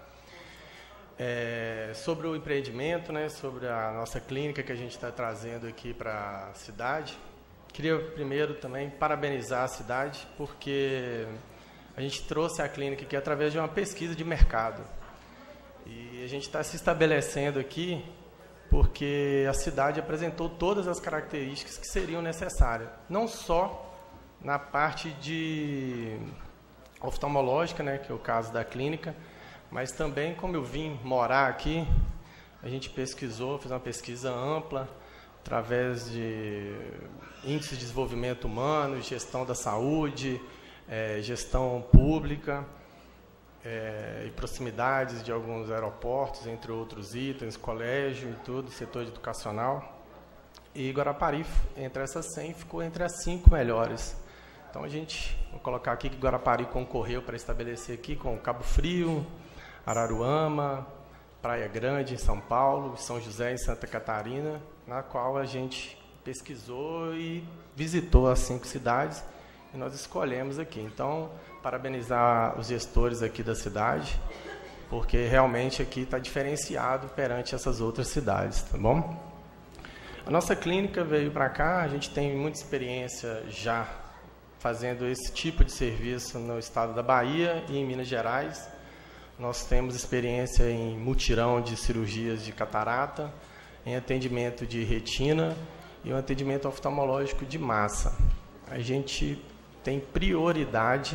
Sobre o empreendimento, né, sobre a nossa clínica que a gente está trazendo aqui para a cidade. Queria primeiro também parabenizar a cidade, porque a gente trouxe a clínica aqui através de uma pesquisa de mercado. E a gente está se estabelecendo aqui porque a cidade apresentou todas as características que seriam necessárias. Não só na parte de oftalmológica, né, que é o caso da clínica, mas também, como eu vim morar aqui, a gente pesquisou, fez uma pesquisa ampla, através de índice de desenvolvimento humano, gestão da saúde, gestão pública e proximidades de alguns aeroportos, entre outros itens, colégio e tudo, setor educacional. E Guarapari, entre essas 100, ficou entre as 5 melhores. Então, vou colocar aqui que Guarapari concorreu para estabelecer aqui com Cabo Frio, Araruama, Praia Grande, em São Paulo, São José, em Santa Catarina, na qual a gente pesquisou e visitou as 5 cidades, e nós escolhemos aqui. Então, parabenizar os gestores aqui da cidade, porque realmente aqui está diferenciado perante essas outras cidades, tá bom? A nossa clínica veio para cá, a gente tem muita experiência já fazendo esse tipo de serviço no estado da Bahia e em Minas Gerais. Nós temos experiência em mutirão de cirurgias de catarata, em atendimento de retina e um atendimento oftalmológico de massa. A gente tem prioridade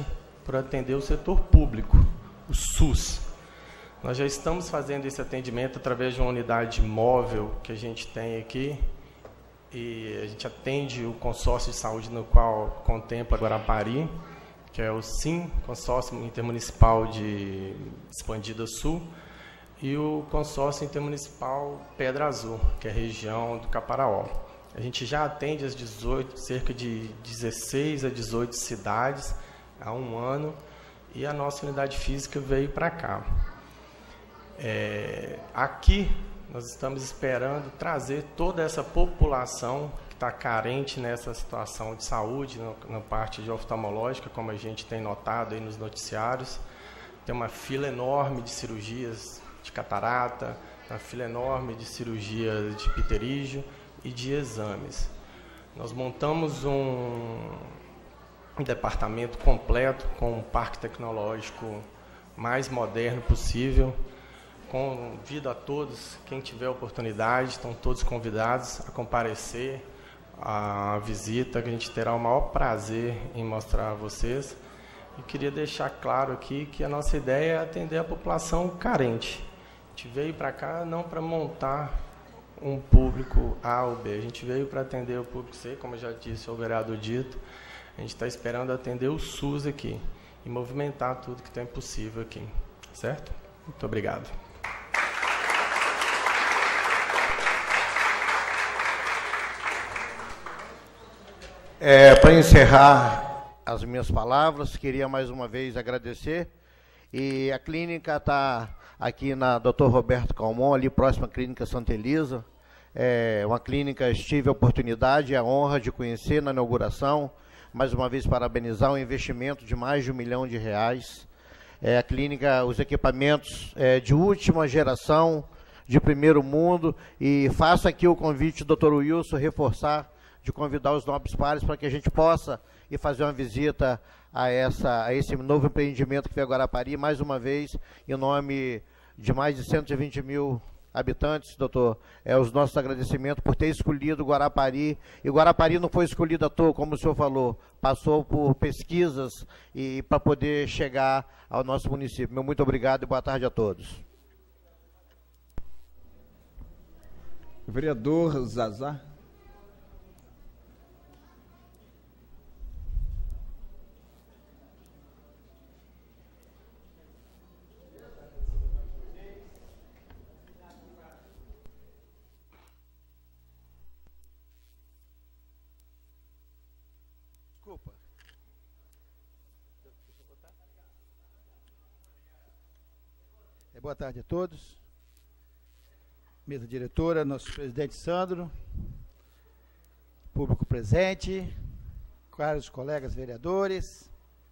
por atender o setor público, o SUS. Nós já estamos fazendo esse atendimento através de uma unidade móvel que a gente tem aqui, e a gente atende o consórcio de saúde no qual contempla Guarapari, que é o SIM, Consórcio Intermunicipal de Expandida Sul, e o Consórcio Intermunicipal Pedra Azul, que é a região do Caparaó. A gente já atende as cerca de 16 a 18 cidades há um ano, e a nossa unidade física veio para cá. Aqui nós estamos esperando trazer toda essa população que está carente nessa situação de saúde, na parte de oftalmológica, como a gente tem notado aí nos noticiários. Tem uma fila enorme de cirurgias de catarata, uma fila enorme de cirurgias de pterígio e de exames. Nós montamos um departamento completo com um parque tecnológico mais moderno possível. Convido a todos, quem tiver oportunidade, estão todos convidados a comparecer à visita, que a gente terá o maior prazer em mostrar a vocês. E queria deixar claro aqui que a nossa ideia é atender a população carente. A gente veio para cá não para montar um público A ou B, a gente veio para atender o público C, como já disse o vereador Dito. A gente está esperando atender o SUS aqui e movimentar tudo que tem possível aqui, certo? Muito obrigado. Para encerrar as minhas palavras, queria mais uma vez agradecer. E a clínica está aqui na Dr. Roberto Calmon, ali próxima à Clínica Santa Elisa. É uma clínica, tive a oportunidade e a honra de conhecer na inauguração. Mais uma vez, parabenizar o investimento de mais de R$1 milhão. A clínica, os equipamentos de última geração, de primeiro mundo. E faço aqui o convite, doutor Wilson, reforçar, de convidar os nobres pares para que a gente possa ir fazer uma visita a esse novo empreendimento que veio a Guarapari, mais uma vez, em nome de mais de 120 mil habitantes, doutor, os nossos agradecimentos por ter escolhido Guarapari, e Guarapari não foi escolhido à toa, como o senhor falou, passou por pesquisas e para poder chegar ao nosso município. Meu muito obrigado e boa tarde a todos. Vereador Zazá. Boa tarde a todos. Mesa diretora, nosso presidente Sandro, público presente, caros colegas vereadores.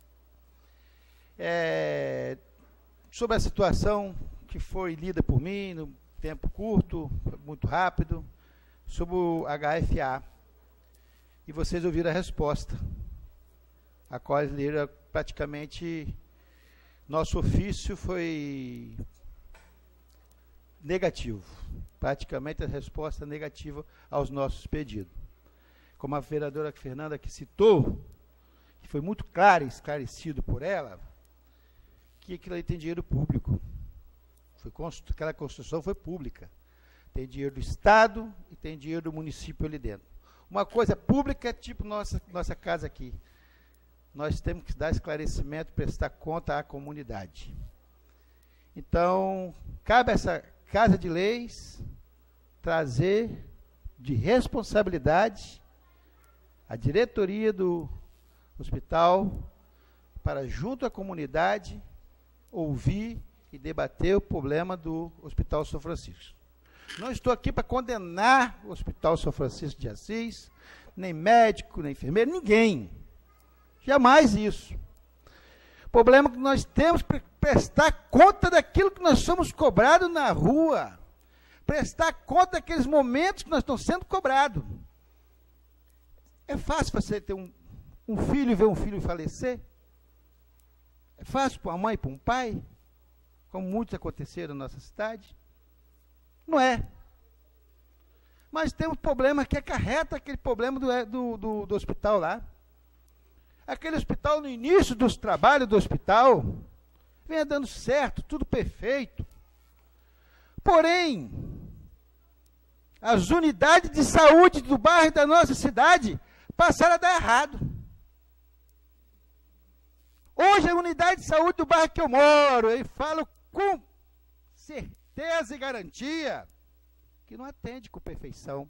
Sobre a situação que foi lida por mim, no tempo curto, muito rápido, sobre o HFA. E vocês ouviram a resposta, a qual leram praticamente. Nosso ofício foi negativo, praticamente a resposta negativa aos nossos pedidos. Como a vereadora Fernanda que citou, que foi muito claro e esclarecido por ela, que aquilo ali tem dinheiro público. Aquela construção foi pública. Tem dinheiro do Estado e tem dinheiro do município ali dentro. Uma coisa pública é tipo nossa casa aqui. Nós temos que dar esclarecimento, prestar conta à comunidade. Então, cabe a essa Casa de Leis trazer de responsabilidade a diretoria do hospital para, junto à comunidade, ouvir e debater o problema do Hospital São Francisco. Não estou aqui para condenar o Hospital São Francisco de Assis, nem médico, nem enfermeiro, ninguém. Jamais isso. O problema é que nós temos que prestar conta daquilo que nós somos cobrados na rua. Prestar conta daqueles momentos que nós estamos sendo cobrados. É fácil você ter um filho e ver um filho falecer? É fácil para uma mãe e para um pai? Como muitos aconteceram na nossa cidade? Não é. Mas tem um problema que acarreta aquele problema do hospital lá. Aquele hospital, no início dos trabalhos do hospital, vinha dando certo, tudo perfeito. Porém, as unidades de saúde do bairro da nossa cidade passaram a dar errado. Hoje, a unidade de saúde do bairro que eu moro, eu falo com certeza e garantia, que não atende com perfeição.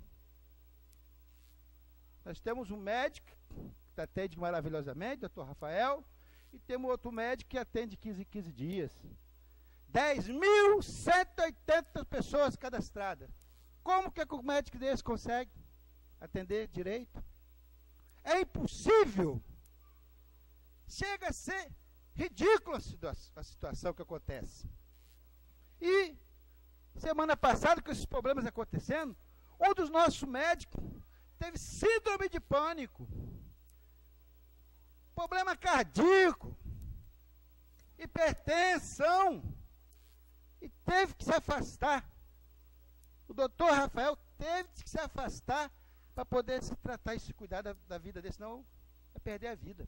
Nós temos um médico que atende maravilhosamente, doutor Rafael, e temos outro médico que atende 15 dias. 10.180 pessoas cadastradas. Como que um médico desse consegue atender direito? É impossível. Chega a ser ridícula a situação que acontece. E, semana passada, com esses problemas acontecendo, um dos nossos médicos teve síndrome de pânico, problema cardíaco, hipertensão, e teve que se afastar. O doutor Rafael teve que se afastar para poder se tratar e se cuidar da vida dele, senão vai perder a vida.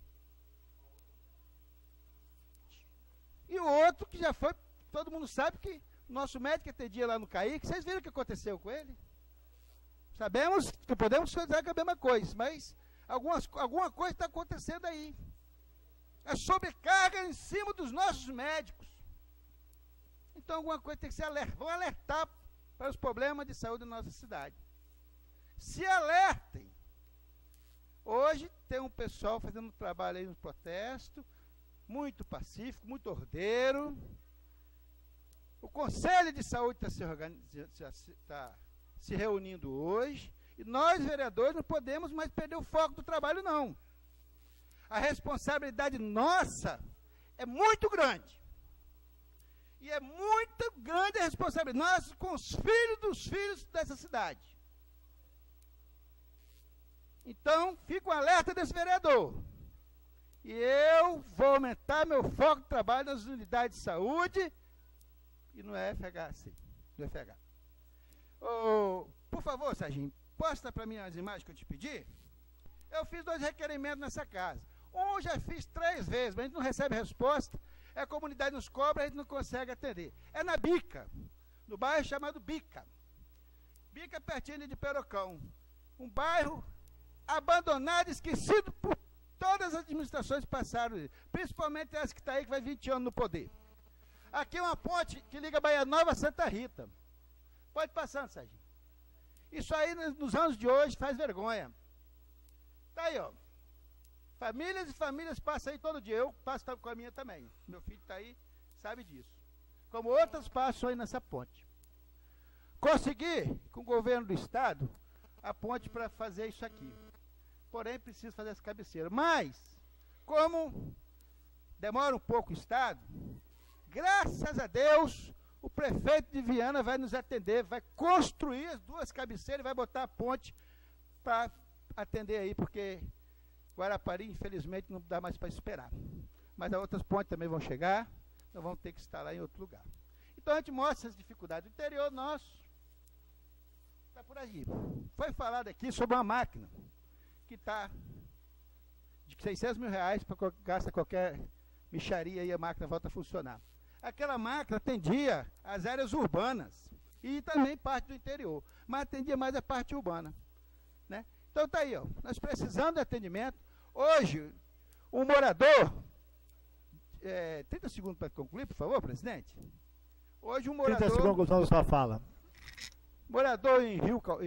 E o outro que já foi, todo mundo sabe que o nosso médico atendia lá no CAIC, vocês viram o que aconteceu com ele? Sabemos que podemos dizer que é a mesma coisa, mas alguma coisa está acontecendo aí. A sobrecarga em cima dos nossos médicos. Então alguma coisa tem que ser alertada. Vamos alertar para os problemas de saúde da nossa cidade. Se alertem. Hoje tem um pessoal fazendo um trabalho aí no protesto, muito pacífico, muito ordeiro. O Conselho de Saúde está se reunindo hoje, e nós, vereadores, não podemos mais perder o foco do trabalho, não. A responsabilidade nossa é muito grande. E é muito grande a responsabilidade nossa com os filhos dos filhos dessa cidade. Então, fica um alerta desse vereador. E eu vou aumentar meu foco de trabalho nas unidades de saúde e no FHC. No FH. Por favor, Serginho, posta para mim as imagens que eu te pedi? Eu fiz 2 requerimentos nessa casa. Um já fiz 3 vezes, mas a gente não recebe resposta. A comunidade nos cobra, a gente não consegue atender. É na Bica, no bairro chamado Bica. Bica pertinho de Perocão. Um bairro abandonado, esquecido por todas as administrações que passaram, principalmente essa que está aí, que vai 20 anos no poder. Aqui é uma ponte que liga Bahia Nova a Santa Rita. Pode passar, Sérgio. Isso aí, nos anos de hoje, faz vergonha. Está aí, ó. Famílias e famílias passam aí todo dia. Eu passo com a minha também. Meu filho está aí, sabe disso. Como outras passam aí nessa ponte. Consegui, com o governo do estado, a ponte para fazer isso aqui. Porém, preciso fazer essa cabeceira. Mas, como demora um pouco o estado, graças a Deus, o prefeito de Viana vai nos atender, vai construir as 2 cabeceiras e vai botar a ponte para atender aí, porque Guarapari, infelizmente, não dá mais para esperar. Mas as outras pontes também vão chegar, nós vamos ter que instalar em outro lugar. Então a gente mostra as dificuldades do interior nosso. Está por aí. Foi falado aqui sobre uma máquina que está de 600 mil reais para gastar qualquer mixaria e a máquina volta a funcionar. Aquela máquina atendia as áreas urbanas e também parte do interior, mas atendia mais a parte urbana, né? Então está aí, ó, nós precisamos de atendimento. Hoje, o morador, 30 segundos para concluir, por favor, presidente. Hoje um morador... 30 segundos da sua fala. Morador em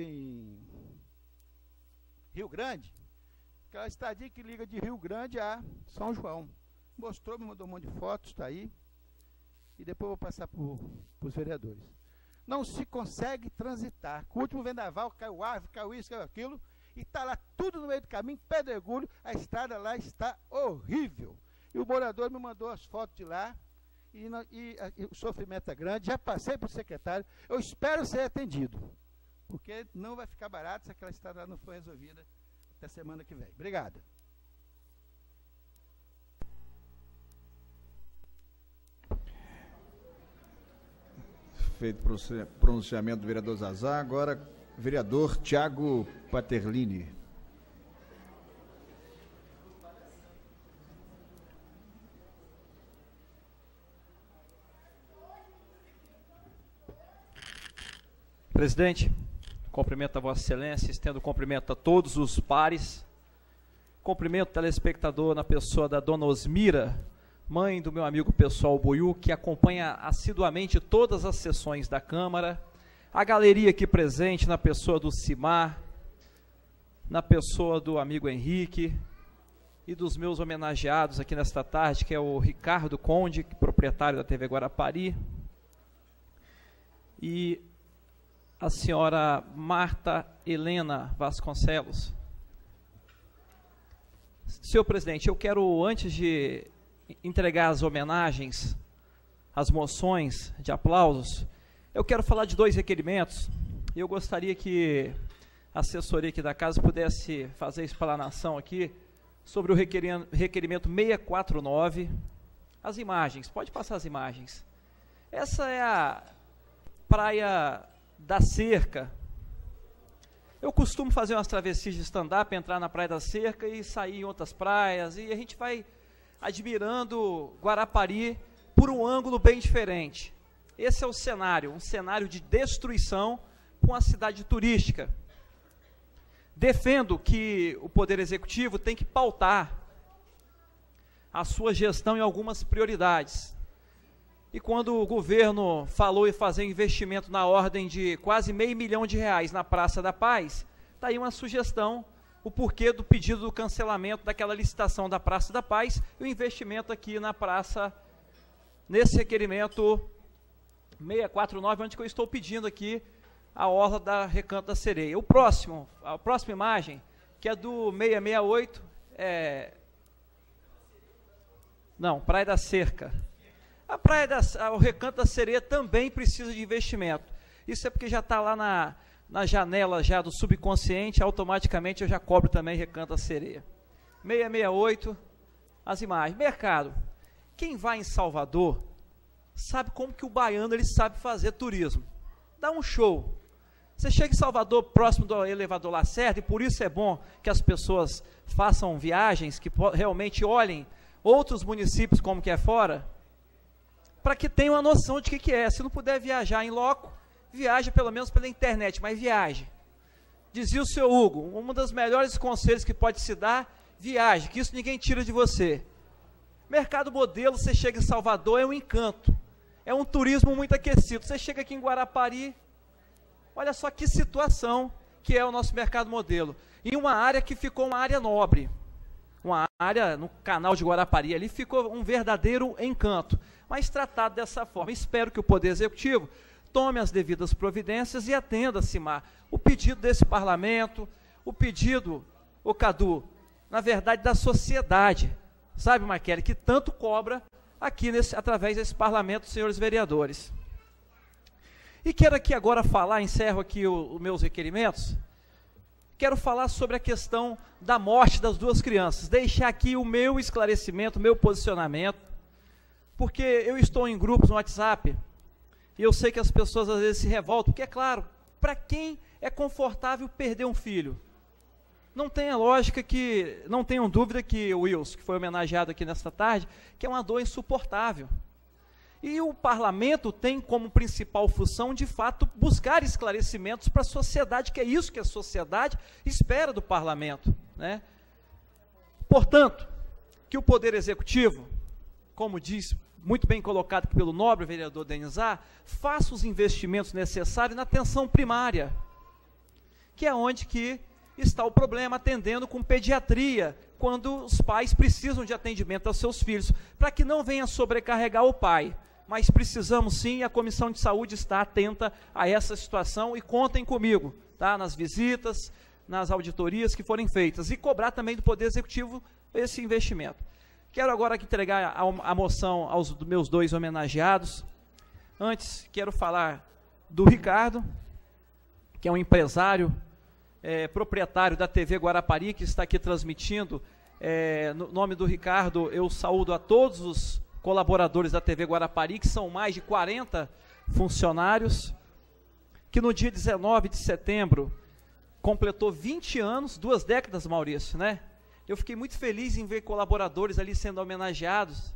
Rio Grande, aquela estradinha que liga de Rio Grande a São João. Mostrou, me mandou um monte de fotos, está aí. E depois eu vou passar para os vereadores. Não se consegue transitar. Com o último vendaval, caiu árvore, caiu isso, caiu aquilo, e está lá tudo no meio do caminho, pedregulho, a estrada lá está horrível. E o morador me mandou as fotos de lá, e o sofrimento é grande. Já passei para o secretário, eu espero ser atendido, porque não vai ficar barato se aquela estrada lá não for resolvida até semana que vem. Obrigado. Feito o pronunciamento do vereador Zazá, agora vereador Tiago Paterlini. Presidente, cumprimento a Vossa Excelência, estendo cumprimento a todos os pares, cumprimento o telespectador na pessoa da dona Osmira, mãe do meu amigo pessoal Boiú, que acompanha assiduamente todas as sessões da Câmara, a galeria aqui presente na pessoa do Cimar, na pessoa do amigo Henrique e dos meus homenageados aqui nesta tarde, que é o Ricardo Conde, proprietário da TV Guarapari, e a senhora Marta Helena Vasconcelos. Senhor presidente, eu quero, antes de entregar as homenagens, as moções de aplausos, eu quero falar de 2 requerimentos, e eu gostaria que a assessoria aqui da casa pudesse fazer explanação aqui sobre o requerimento 649, as imagens, pode passar as imagens. Essa é a Praia da Cerca. Eu costumo fazer umas travessias de stand-up, entrar na Praia da Cerca e sair em outras praias, e a gente vai admirando Guarapari por um ângulo bem diferente. Esse é o cenário, um cenário de destruição com a cidade turística. Defendo que o Poder Executivo tem que pautar a sua gestão em algumas prioridades. E quando o governo falou em fazer investimento na ordem de quase R$500 milhão na Praça da Paz, está aí uma sugestão, o porquê do pedido do cancelamento daquela licitação da Praça da Paz e o investimento aqui na praça, nesse requerimento 649, onde que eu estou pedindo aqui a orla da Recanto da Sereia. A próxima imagem, que é do 668, Praia da Cerca. O Recanto da Sereia também precisa de investimento. Isso é porque já está lá na janela já do subconsciente, automaticamente eu já cobro também Recanto da Sereia. 668, as imagens. Mercado. Quem vai em Salvador sabe como que o baiano ele sabe fazer turismo. Dá um show. Você chega em Salvador, próximo do elevador Lacerda, e por isso é bom que as pessoas façam viagens, que realmente olhem outros municípios como que é fora, para que tenham uma noção de que é. Se não puder viajar em loco, viaja pelo menos pela internet, mas viaje. Dizia o seu Hugo, um dos melhores conselhos que pode se dar, viaje, que isso ninguém tira de você. Mercado Modelo, você chega em Salvador, é um encanto. É um turismo muito aquecido. Você chega aqui em Guarapari, olha só que situação que é o nosso Mercado Modelo. Em uma área que ficou uma área nobre. Uma área no canal de Guarapari, ali ficou um verdadeiro encanto. Mas tratado dessa forma, espero que o Poder Executivo tome as devidas providências e atenda, Cimar, o pedido desse parlamento, o pedido, Cadu, na verdade, da sociedade, sabe, Marquelli, que tanto cobra aqui através desse parlamento, senhores vereadores. E quero aqui agora falar, encerro aqui os meus requerimentos, quero falar sobre a questão da morte das 2 crianças, deixar aqui o meu esclarecimento, o meu posicionamento, porque eu estou em grupos no WhatsApp, e eu sei que as pessoas às vezes se revoltam, porque é claro, para quem é confortável perder um filho? Não tenha lógica que, não tenham dúvida que o Wilson, que foi homenageado aqui nesta tarde, que é uma dor insuportável. E o parlamento tem como principal função, de fato, buscar esclarecimentos para a sociedade, que é isso que a sociedade espera do parlamento, né? Portanto, que o Poder Executivo, como diz, muito bem colocado aqui pelo nobre vereador Denizar, faça os investimentos necessários na atenção primária, que é onde que está o problema, atendendo com pediatria, quando os pais precisam de atendimento aos seus filhos, para que não venha sobrecarregar o pai. Mas precisamos sim, e a Comissão de Saúde está atenta a essa situação, e contem comigo, tá? Nas visitas, nas auditorias que forem feitas, e cobrar também do Poder Executivo esse investimento. Quero agora aqui entregar a moção aos meus 2 homenageados. Antes, quero falar do Ricardo, que é um empresário, proprietário da TV Guarapari, que está aqui transmitindo. No nome do Ricardo, eu saúdo a todos os colaboradores da TV Guarapari, que são mais de 40 funcionários, que no dia 19 de setembro completou 20 anos, 2 décadas, Maurício, né? Eu fiquei muito feliz em ver colaboradores ali sendo homenageados,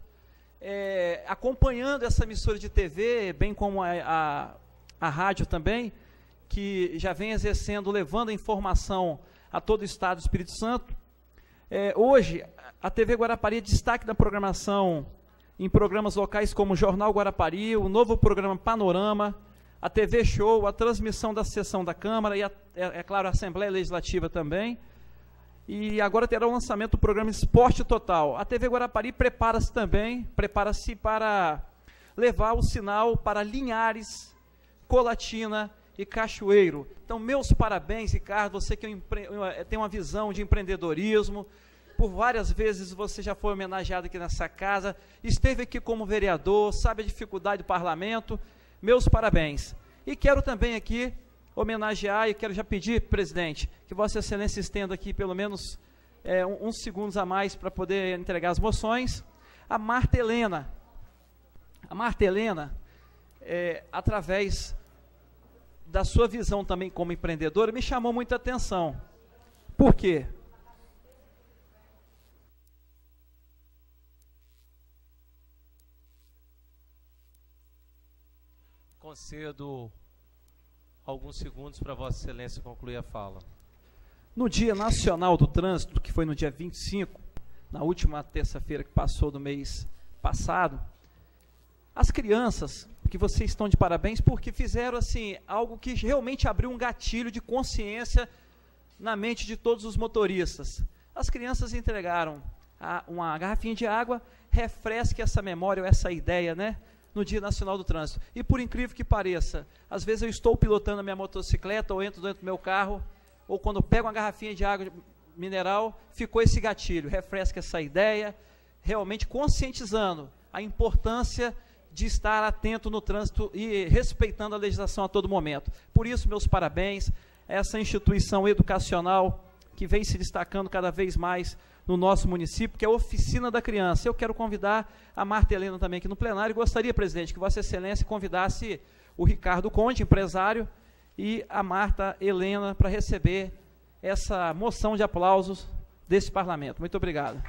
acompanhando essa emissora de TV, bem como a rádio também, que já vem exercendo, levando a informação a todo o Estado do Espírito Santo. Hoje, a TV Guarapari é destaque da programação em programas locais como o Jornal Guarapari, o novo programa Panorama, a TV Show, a transmissão da sessão da Câmara e, claro, a Assembleia Legislativa também. E agora terá o lançamento do programa Esporte Total. A TV Guarapari prepara-se também, para levar o sinal para Linhares, Colatina e Cachoeiro. Então, meus parabéns, Ricardo, você que tem uma visão de empreendedorismo. Por várias vezes você já foi homenageado aqui nessa casa, esteve aqui como vereador, sabe a dificuldade do parlamento. Meus parabéns. E quero também aqui homenagear, e quero já pedir, presidente, que Vossa Excelência estenda aqui pelo menos uns segundos a mais para poder entregar as moções. A Marta Helena. A Marta Helena, através da sua visão também como empreendedora, me chamou muita atenção. Por quê? Concedo alguns segundos para Vossa Excelência concluir a fala. No Dia Nacional do Trânsito, que foi no dia 25, na última terça-feira que passou do mês passado, as crianças, que vocês estão de parabéns, porque fizeram assim algo que realmente abriu um gatilho de consciência na mente de todos os motoristas. As crianças entregaram uma garrafinha de água, refresque essa memória ou essa ideia, né? No Dia Nacional do Trânsito. E por incrível que pareça, às vezes eu estou pilotando a minha motocicleta ou entro dentro do meu carro, ou quando eu pego uma garrafinha de água mineral, ficou esse gatilho, refresca essa ideia, realmente conscientizando a importância de estar atento no trânsito e respeitando a legislação a todo momento. Por isso, meus parabéns a essa instituição educacional que vem se destacando cada vez mais no nosso município, que é a Oficina da Criança. Eu quero convidar a Marta Helena também aqui no plenário, e gostaria, presidente, que Vossa Excelência convidasse o Ricardo Conde, empresário, e a Marta Helena para receber essa moção de aplausos desse parlamento. Muito obrigado.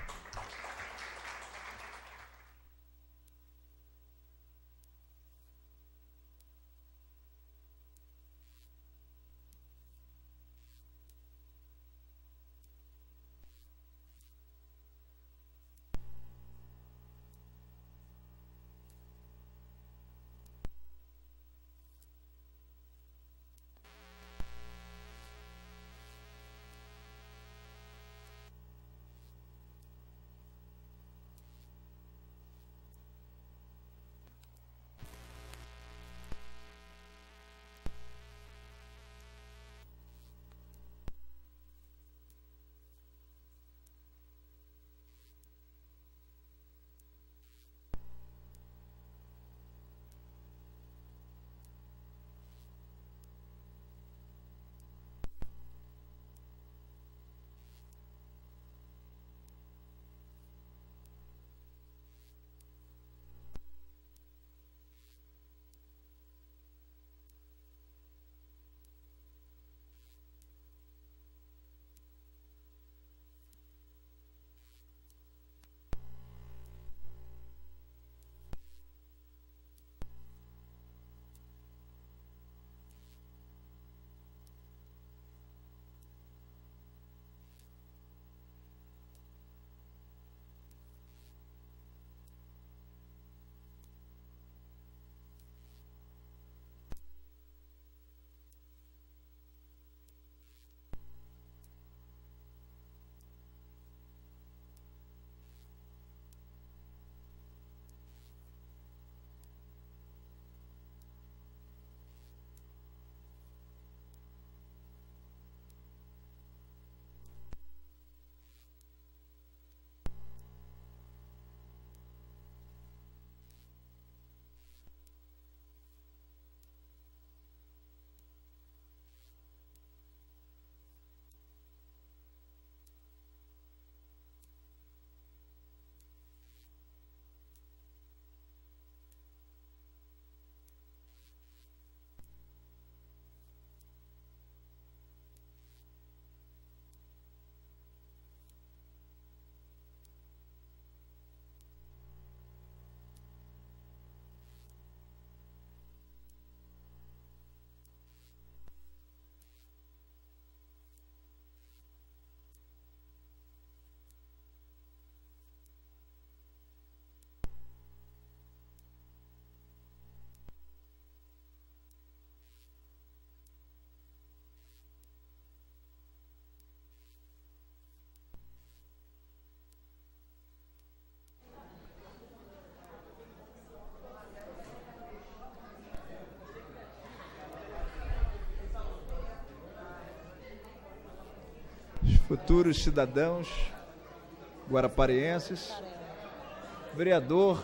futuros cidadãos guaraparienses, vereador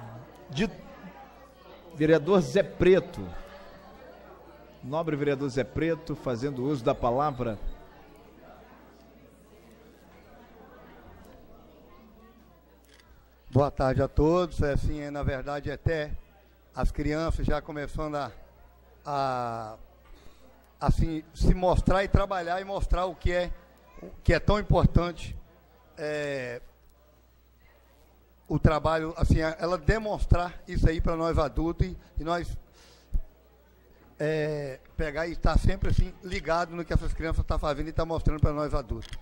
Zé Preto, nobre vereador Zé Preto, fazendo uso da palavra. Boa tarde a todos. Assim, na verdade, até as crianças já começando a assim, se mostrar e trabalhar e mostrar o que é tão importante, o trabalho, assim, ela demonstrar isso aí para nós adultos e nós pegar e estar sempre assim ligado no que essas crianças estão fazendo e estão mostrando para nós adultos.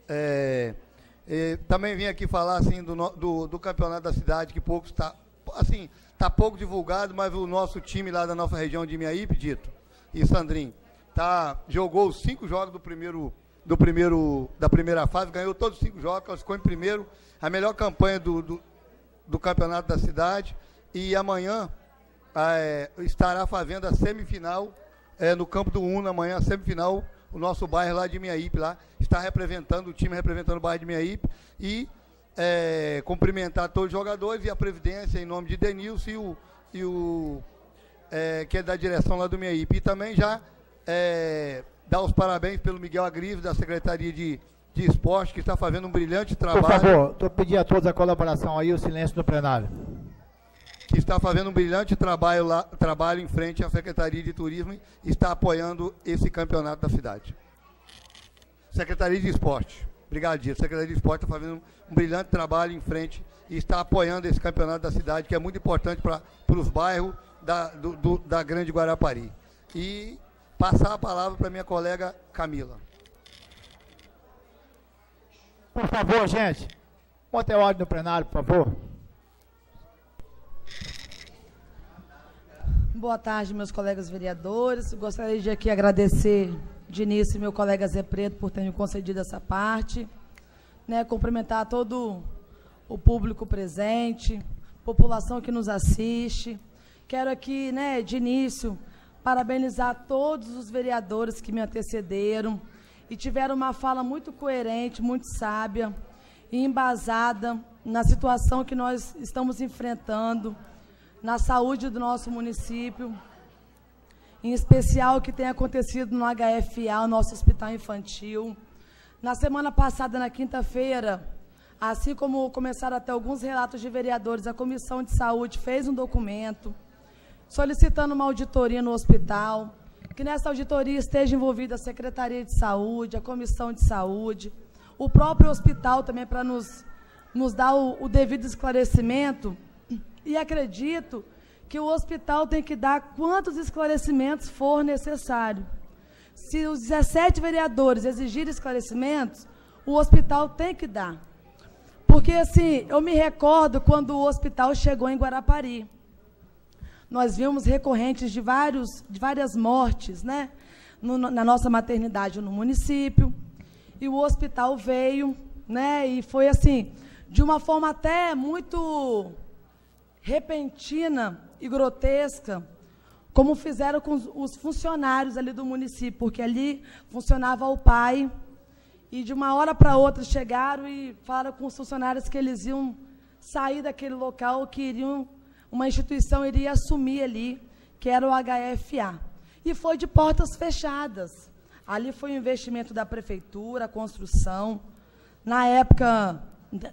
Também vim aqui falar assim do campeonato da cidade, que pouco está pouco divulgado, mas o nosso time lá da nossa região de Imiaípe, Dito e Sandrinho, jogou os 5 jogos da primeira fase, ganhou todos os 5 jogos, ficou em primeiro, a melhor campanha do campeonato da cidade, e amanhã estará fazendo a semifinal no campo do Una, amanhã a semifinal, o nosso bairro lá de Imiaípe, lá está representando o time, representando o bairro de Imiaípe, e cumprimentar todos os jogadores e a previdência em nome de Denilson e o que é da direção lá do Imiaípe, e também já dar os parabéns pelo Miguel Agrives, da Secretaria de Esporte, que está fazendo um brilhante trabalho. Por favor, estou pedindo a todos a colaboração aí, o silêncio do plenário. Que está fazendo um brilhante trabalho em frente à Secretaria de Turismo e está apoiando esse campeonato da cidade. Secretaria de Esporte. Obrigado, Dito. Secretaria de Esporte está fazendo um brilhante trabalho em frente e está apoiando esse campeonato da cidade, que é muito importante para os bairros da Grande Guarapari. E passar a palavra para minha colega Camila. Por favor, gente, bota a ordem no plenário, por favor. Boa tarde, meus colegas vereadores. Gostaria de aqui agradecer de início meu colega Zé Preto por ter me concedido essa parte, cumprimentar todo o público presente, população que nos assiste. Quero aqui, de início, parabenizar todos os vereadores que me antecederam e tiveram uma fala muito coerente, muito sábia e embasada na situação que nós estamos enfrentando, na saúde do nosso município, em especial o que tem acontecido no HFA, o nosso hospital infantil. Na semana passada, na quinta-feira, assim como começaram até alguns relatos de vereadores, a Comissão de Saúde fez um documento solicitando uma auditoria no hospital, que nessa auditoria esteja envolvida a Secretaria de Saúde, a Comissão de Saúde, o próprio hospital também, para nos dar o devido esclarecimento. E acredito que o hospital tem que dar quantos esclarecimentos for necessário. Se os 17 vereadores exigirem esclarecimentos, o hospital tem que dar. Porque, assim, eu me recordo quando o hospital chegou em Guarapari. Nós vimos recorrentes de várias mortes, na nossa maternidade no município. E o hospital veio, e foi, assim, de uma forma até muito repentina e grotesca, como fizeram com os funcionários ali do município, porque ali funcionava o pai, e de uma hora para outra chegaram e falaram com os funcionários que eles iam sair daquele local, que uma instituição iria assumir ali, que era o HFA. E foi de portas fechadas. Ali foi o investimento da prefeitura, a construção. Na época,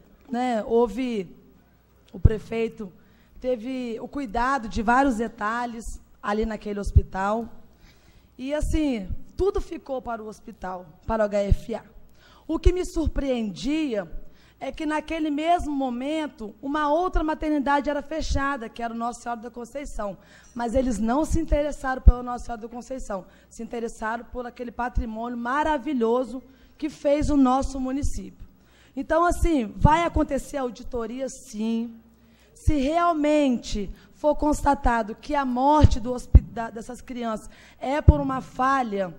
houve o prefeito teve o cuidado de vários detalhes ali naquele hospital. E, assim, tudo ficou para o hospital, para o HFA. O que me surpreendia é que, naquele mesmo momento, uma outra maternidade era fechada, que era o Nossa Senhora da Conceição. Mas eles não se interessaram pela Nossa Senhora da Conceição, se interessaram por aquele patrimônio maravilhoso que fez o nosso município. Então, assim, vai acontecer auditoria, sim. Se realmente for constatado que a morte dessas crianças é por uma falha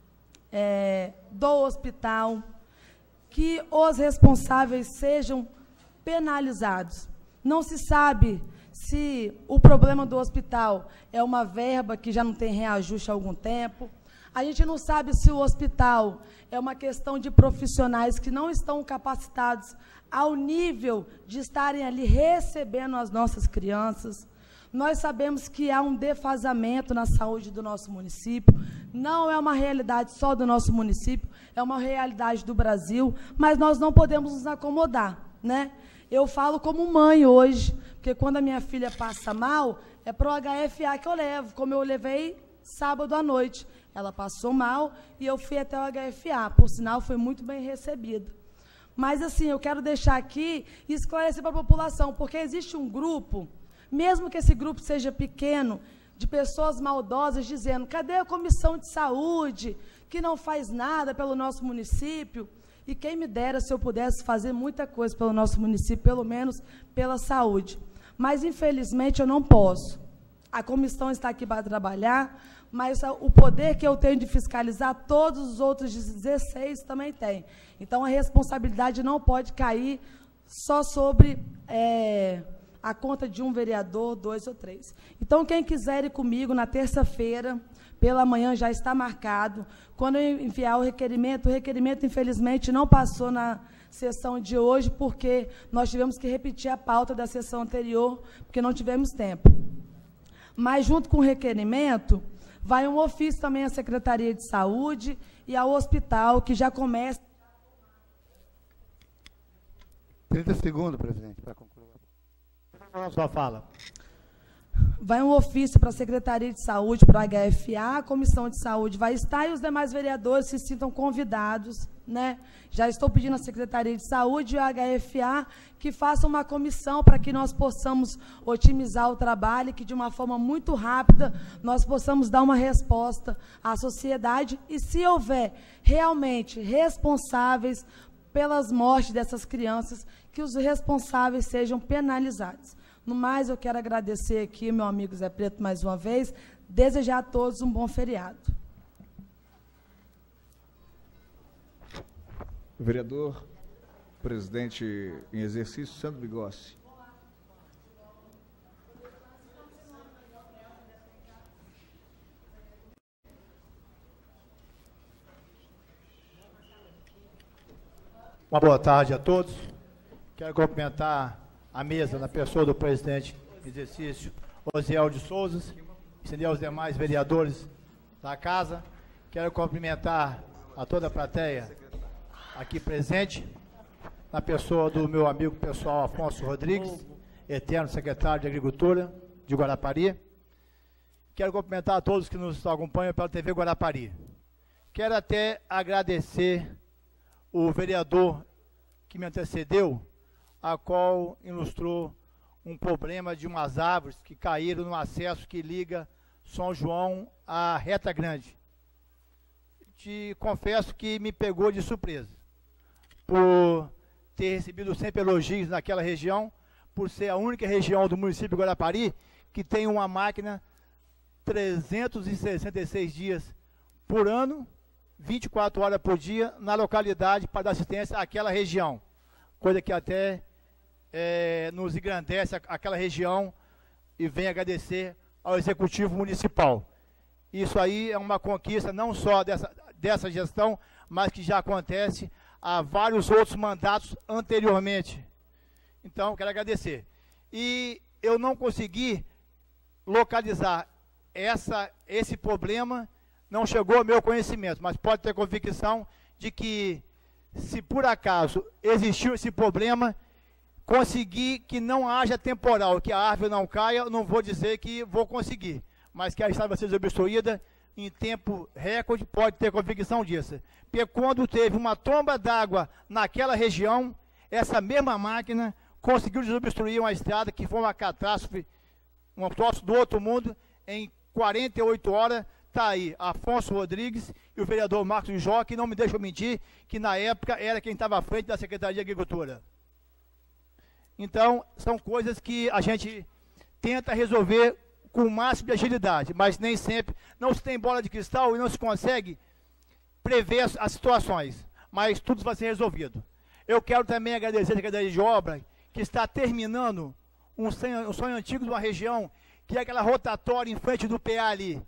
do hospital, que os responsáveis sejam penalizados. Não se sabe se o problema do hospital é uma verba que já não tem reajuste há algum tempo. A gente não sabe se o hospital é uma questão de profissionais que não estão capacitados ao nível de estarem ali recebendo as nossas crianças. Nós sabemos que há um defasamento na saúde do nosso município. Não é uma realidade só do nosso município, é uma realidade do Brasil, mas nós não podemos nos acomodar, né? Eu falo como mãe hoje, porque quando a minha filha passa mal, é para o HFA que eu levo, como eu levei sábado à noite. Ela passou mal e eu fui até o HFA, por sinal, foi muito bem recebida. Mas, assim, eu quero deixar aqui e esclarecer para a população, porque existe um grupo, mesmo que esse grupo seja pequeno, de pessoas maldosas dizendo, cadê a comissão de saúde, que não faz nada pelo nosso município? E quem me dera se eu pudesse fazer muita coisa pelo nosso município, pelo menos pela saúde. Mas, infelizmente, eu não posso. A comissão está aqui para trabalhar, mas o poder que eu tenho de fiscalizar, todos os outros 16 também têm. Então, a responsabilidade não pode cair só sobre a conta de um vereador, 2 ou 3. Então, quem quiser ir comigo na terça-feira, pela manhã já está marcado. Quando eu enviar o requerimento, infelizmente, não passou na sessão de hoje, porque nós tivemos que repetir a pauta da sessão anterior, porque não tivemos tempo. Mas, junto com o requerimento, vai um ofício também à Secretaria de Saúde e ao hospital, que já começa... 30 segundos, presidente, para concluir. A sua fala. Vai um ofício para a Secretaria de Saúde, para o HFA, a Comissão de Saúde vai estar e os demais vereadores se sintam convidados, né? Já estou pedindo à Secretaria de Saúde e ao HFA que façam uma comissão para que nós possamos otimizar o trabalho e que, de uma forma muito rápida, nós possamos dar uma resposta à sociedade e, se houver realmente responsáveis pelas mortes dessas crianças, que os responsáveis sejam penalizados. No mais, eu quero agradecer aqui, meu amigo Zé Preto, mais uma vez, desejar a todos um bom feriado. Vereador, presidente em exercício, Sandro Bigossi. Uma boa tarde a todos. Quero cumprimentar a mesa na pessoa do presidente em exercício, Osiel de Souza, e aos demais vereadores da casa. Quero cumprimentar a toda a plateia aqui presente, na pessoa do meu amigo pessoal Afonso Rodrigues, eterno secretário de Agricultura de Guarapari. Quero cumprimentar a todos que nos acompanham pela TV Guarapari. Quero até agradecer o vereador que me antecedeu, a qual ilustrou um problema de umas árvores que caíram no acesso que liga São João à Reta Grande. Te confesso que me pegou de surpresa, por ter recebido sempre elogios naquela região, por ser a única região do município de Guarapari que tem uma máquina 366 dias por ano, 24 horas por dia, na localidade para dar assistência àquela região. Coisa que até nos engrandece aquela região e vem agradecer ao Executivo Municipal. Isso aí é uma conquista não só dessa gestão, mas que já acontece há vários outros mandatos anteriormente. Então, quero agradecer. E eu não consegui localizar esse problema, não chegou ao meu conhecimento, mas pode ter convicção de que, se por acaso existiu esse problema, conseguir que não haja temporal, que a árvore não caia, eu não vou dizer que vou conseguir, mas que a estrada vai ser desobstruída em tempo recorde, pode ter convicção disso. Porque quando teve uma tromba d'água naquela região, essa mesma máquina conseguiu desobstruir uma estrada que foi uma catástrofe, um troço do outro mundo, em 48 horas. Está aí Afonso Rodrigues e o vereador Marcos Jó, que não me deixam mentir, que na época era quem estava à frente da Secretaria de Agricultura. Então, são coisas que a gente tenta resolver com o máximo de agilidade, mas nem sempre, não se tem bola de cristal e não se consegue prever as situações, mas tudo vai ser resolvido. Eu quero também agradecer a Secretaria de Obra, que está terminando um sonho antigo de uma região, que é aquela rotatória em frente do PA ali,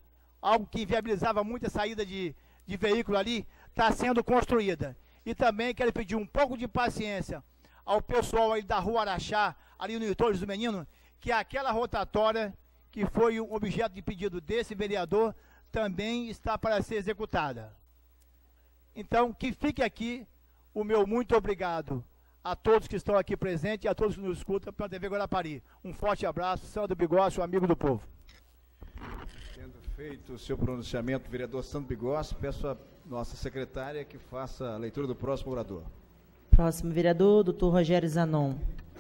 algo que inviabilizava muito a saída de veículo ali, está sendo construída. E também quero pedir um pouco de paciência ao pessoal aí da Rua Araxá, ali no Torres do Menino, que aquela rotatória, que foi um objeto de pedido desse vereador, também está para ser executada. Então, que fique aqui o meu muito obrigado a todos que estão aqui presentes e a todos que nos escutam pela TV Guarapari. Um forte abraço, Sandro Bigossi, o amigo do povo. Tendo feito o seu pronunciamento, vereador Sandro Bigossi, peço a nossa secretária que faça a leitura do próximo orador. Próximo vereador, doutor Rogério Zanon.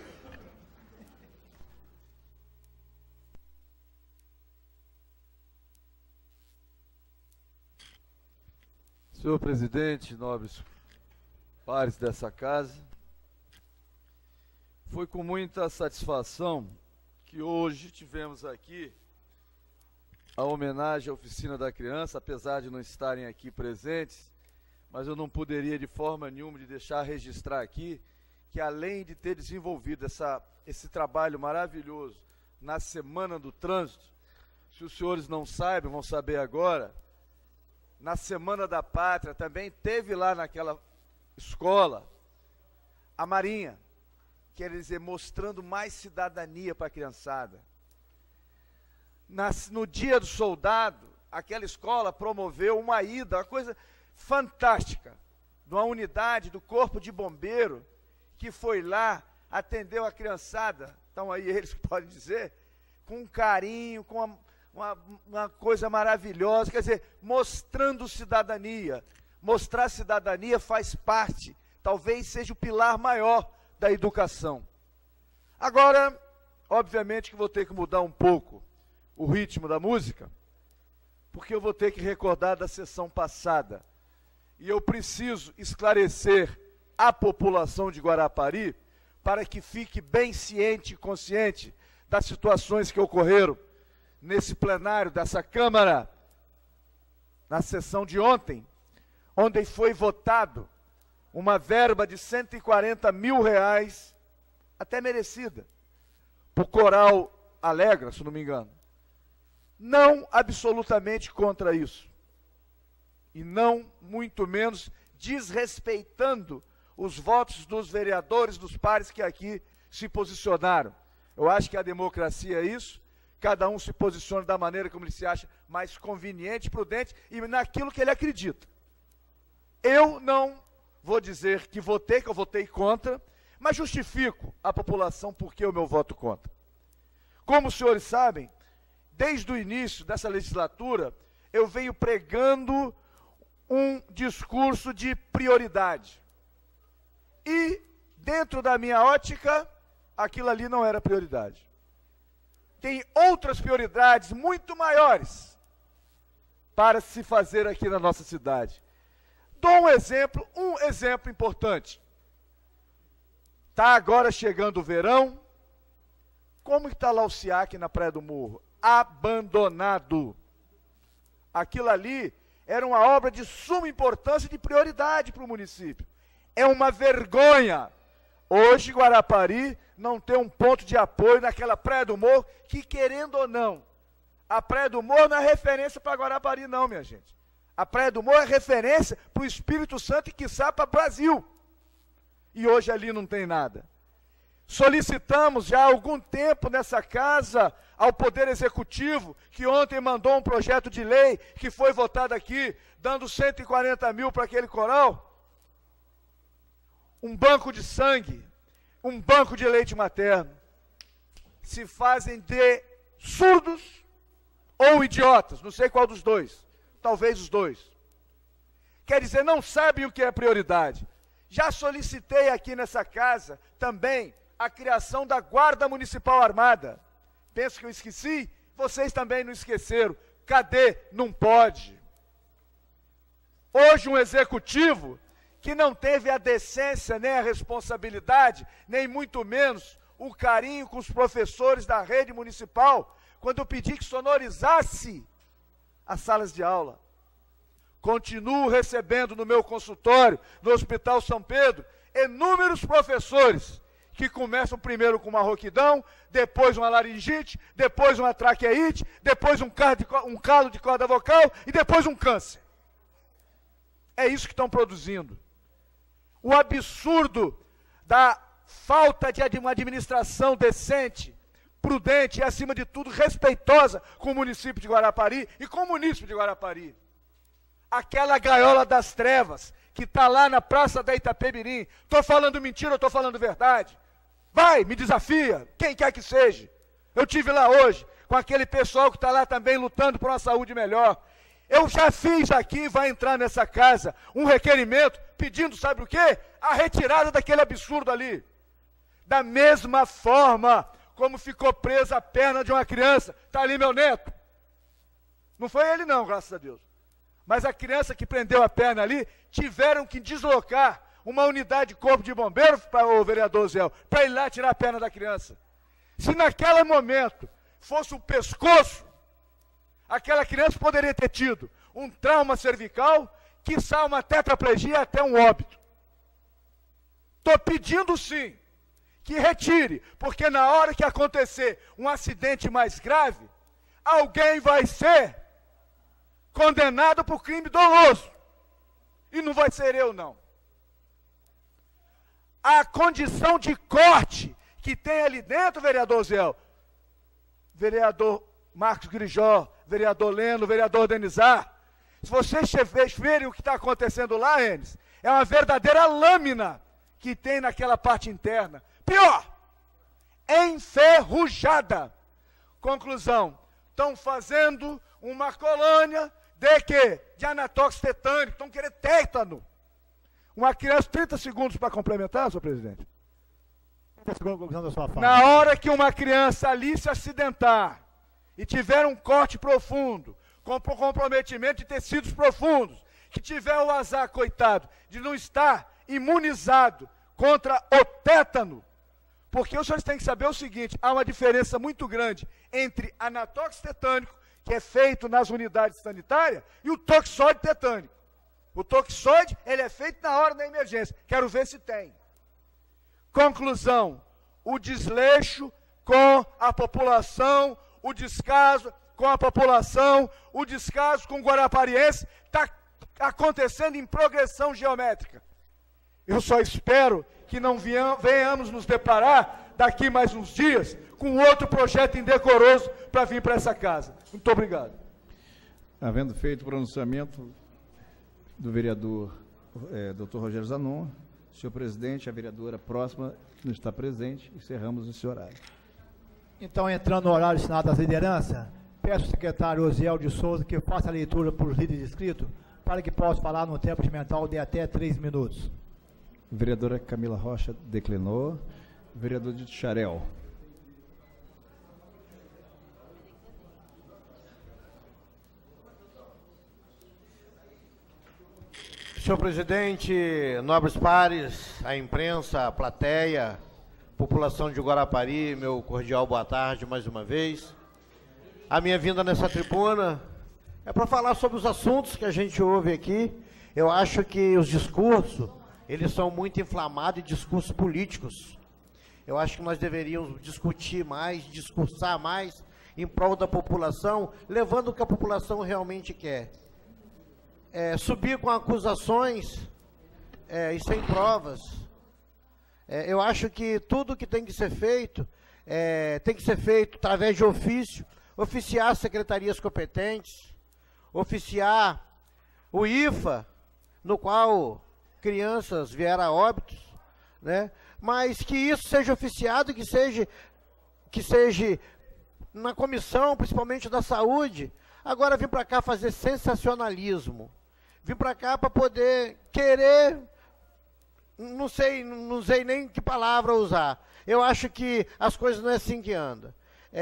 Senhor presidente, nobres pares dessa casa, foi com muita satisfação que hoje tivemos aqui a homenagem à Oficina da Criança, apesar de não estarem aqui presentes, mas eu não poderia de forma nenhuma de deixar registrar aqui que, além de ter desenvolvido esse trabalho maravilhoso na Semana do Trânsito, se os senhores não sabem, vão saber agora, na Semana da Pátria também teve lá naquela escola a Marinha, quer dizer, mostrando mais cidadania para a criançada. No Dia do Soldado, aquela escola promoveu uma ida, uma coisa fantástica, de uma unidade do Corpo de Bombeiro, que foi lá, atendeu a criançada, então aí eles podem dizer, com carinho, com uma coisa maravilhosa, quer dizer, mostrando cidadania. Mostrar cidadania faz parte, talvez seja o pilar maior da educação. Agora, obviamente que vou ter que mudar um pouco o ritmo da música, porque eu vou ter que recordar da sessão passada. E eu preciso esclarecer a população de Guarapari para que fique bem ciente e consciente das situações que ocorreram nesse plenário dessa Câmara, na sessão de ontem, onde foi votado uma verba de R$140 mil, até merecida, para o Coral Alegra, se não me engano. Não absolutamente contra isso, e não muito menos desrespeitando os votos dos vereadores, dos pares que aqui se posicionaram. Eu acho que a democracia é isso, cada um se posiciona da maneira como ele se acha mais conveniente, prudente e naquilo que ele acredita. Eu não vou dizer que eu votei contra, mas justifico a população por que o meu voto contra. Como os senhores sabem, desde o início dessa legislatura, eu venho pregando um discurso de prioridade. E, dentro da minha ótica, aquilo ali não era prioridade. Tem outras prioridades muito maiores para se fazer aqui na nossa cidade. Dou um exemplo importante. Está agora chegando o verão. Como está lá o SIAC na Praia do Morro? Abandonado. Aquilo ali era uma obra de suma importância e de prioridade para o município. É uma vergonha. Hoje, Guarapari não tem um ponto de apoio naquela Praia do Morro, que, querendo ou não, a Praia do Morro não é referência para Guarapari, não, minha gente. A Praia do Morro é referência para o Espírito Santo e, quiçá, para o Brasil. E hoje ali não tem nada. Solicitamos já há algum tempo nessa casa ao Poder Executivo, que ontem mandou um projeto de lei que foi votado aqui, dando 140 mil para aquele coral, um banco de sangue, um banco de leite materno. Se fazem de surdos ou idiotas, não sei qual dos dois, talvez os dois. Quer dizer, não sabem o que é prioridade. Já solicitei aqui nessa casa também a criação da Guarda Municipal Armada. Penso que eu esqueci, vocês também não esqueceram. Cadê? Não pode. Hoje um executivo que não teve a decência, nem a responsabilidade, nem muito menos o carinho com os professores da rede municipal, quando eu pedi que sonorizasse as salas de aula. Continuo recebendo no meu consultório, no Hospital São Pedro, inúmeros professores que começam primeiro com uma rouquidão, depois uma laringite, depois uma traqueite, depois um calo de corda vocal e depois um câncer. É isso que estão produzindo. O absurdo da falta de uma administração decente, prudente e, acima de tudo, respeitosa com o município de Guarapari e com o município de Guarapari. Aquela gaiola das trevas que está lá na Praça da Itapemirim. Estou falando mentira ou estou falando verdade? Vai, me desafia, quem quer que seja. Eu tive lá hoje com aquele pessoal que está lá também lutando por uma saúde melhor. Eu já fiz aqui, vai entrar nessa casa, um requerimento pedindo, sabe o quê? A retirada daquele absurdo ali. Da mesma forma como ficou presa a perna de uma criança. Está ali meu neto. Não foi ele não, graças a Deus. Mas a criança que prendeu a perna ali, tiveram que deslocar uma unidade de corpo de bombeiro, para o vereador Zé, para ir lá tirar a perna da criança. Se naquele momento fosse o pescoço, aquela criança poderia ter tido um trauma cervical, quiçá uma tetraplegia, até um óbito. Estou pedindo sim, que retire, porque na hora que acontecer um acidente mais grave, alguém vai ser condenado por crime doloso. E não vai ser eu, não. A condição de corte que tem ali dentro, vereador Zé, vereador Marcos Grijó, vereador Leno, vereador Denizar, se vocês verem o que está acontecendo lá, Enes, é uma verdadeira lâmina que tem naquela parte interna. Pior, enferrujada. Conclusão, estão fazendo uma colônia de quê? De anatóxico tetânico, estão querendo tétano. Uma criança, 30 segundos para complementar, senhor presidente. 30 segundos conclusão da sua fala. Na hora que uma criança ali se acidentar e tiver um corte profundo, com comprometimento de tecidos profundos, que tiver o azar, coitado, de não estar imunizado contra o tétano, porque os senhores têm que saber o seguinte, há uma diferença muito grande entre anatóxico tetânico, que é feito nas unidades sanitárias, e o toxoide tetânico. O toxoide, ele é feito na hora da emergência. Quero ver se tem. Conclusão, o desleixo com a população, o descaso com a população, o descaso com o guarapariense, está acontecendo em progressão geométrica. Eu só espero que não venhamos nos deparar daqui mais uns dias com outro projeto indecoroso para vir para essa casa. Muito obrigado. Havendo feito o pronunciamento do vereador Dr. Rogério Zanon, senhor presidente, a vereadora próxima que não está presente, encerramos esse horário. Então, entrando no horário destinado às lideranças, peço ao secretário Osiel de Souza que faça a leitura por os líderes inscritos, para que possa falar no tempo de mental de até 3 minutos. Vereadora Camila Rocha declinou. Vereador de Xarel. Senhor presidente, nobres pares, a imprensa, a plateia, população de Guarapari, meu cordial boa tarde mais uma vez. A minha vinda nessa tribuna é para falar sobre os assuntos que a gente ouve aqui. Eu acho que os discursos, eles são muito inflamados e discursos políticos. Eu acho que nós deveríamos discutir mais, discursar mais em prol da população, levando o que a população realmente quer. Subir com acusações e sem provas. Eu acho que tudo que tem que ser feito através de ofício, oficiar as secretarias competentes, oficiar o IFA, no qual crianças vieram a óbitos, né? Mas que isso seja oficiado, que seja na comissão, principalmente da saúde. Agora vim para cá fazer sensacionalismo. Vim para cá para poder querer, não sei nem que palavra usar. Eu acho que as coisas não é assim que anda.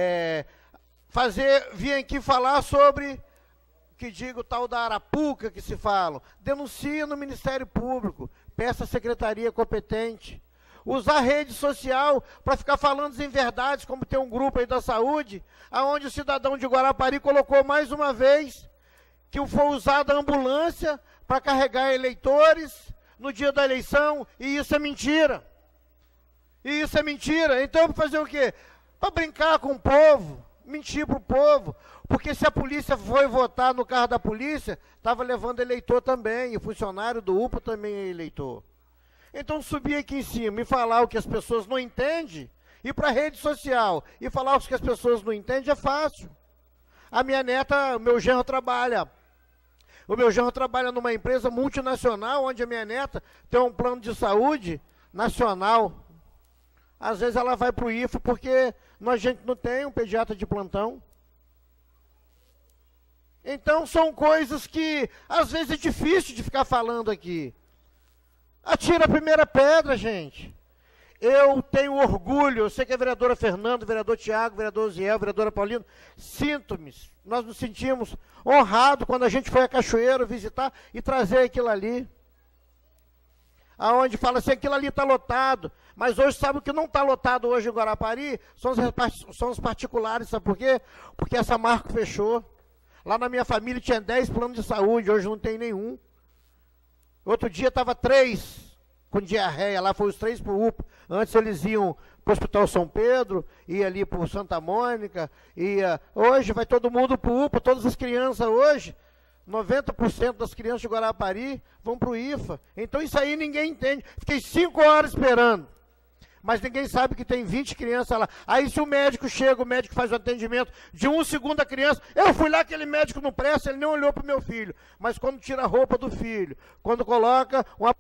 Vim aqui falar sobre, que digo, tal da Arapuca que se falam. Denuncia no Ministério Público, peça à secretaria competente. Usar a rede social para ficar falando em verdades, como tem um grupo aí da saúde, aonde o cidadão de Guarapari colocou mais uma vez que foi usada a ambulância para carregar eleitores no dia da eleição, e isso é mentira. E isso é mentira. Então, para fazer o quê? Para brincar com o povo, mentir para o povo. Porque se a polícia foi votar no carro da polícia, estava levando eleitor também, e o funcionário do UPA também é eleitor. Então, subir aqui em cima e falar o que as pessoas não entendem, ir para a rede social e falar o que as pessoas não entendem é fácil. A minha neta, o meu genro trabalha. O meu genro trabalha numa empresa multinacional, onde a minha neta tem um plano de saúde nacional. Às vezes ela vai para o IFA porque a gente não tem um pediatra de plantão. Então são coisas que às vezes é difícil de ficar falando aqui. Atira a primeira pedra, gente. Eu tenho orgulho, eu sei que a vereadora Fernanda, o vereador Tiago, o vereador Ziel, a vereadora Paulino, nós nos sentimos honrados quando a gente foi a Cachoeiro visitar e trazer aquilo ali. Aonde fala assim, aquilo ali está lotado, mas hoje sabe o que não está lotado hoje em Guarapari? São os particulares, sabe por quê? Porque essa marca fechou. Lá na minha família tinha 10 planos de saúde, hoje não tem nenhum. Outro dia estava 3 com diarreia, lá foi os 3 para o UPA. Antes eles iam para o Hospital São Pedro, ia ali para Santa Mônica, hoje vai todo mundo para o UPA, todas as crianças hoje, 90% das crianças de Guarapari vão para o IFA. Então isso aí ninguém entende. Fiquei 5 horas esperando, mas ninguém sabe que tem 20 crianças lá. Aí se o médico chega, o médico faz o atendimento de 1 segundo a criança, eu fui lá, aquele médico não presta, ele nem olhou para o meu filho. Mas quando tira a roupa do filho, quando coloca uma...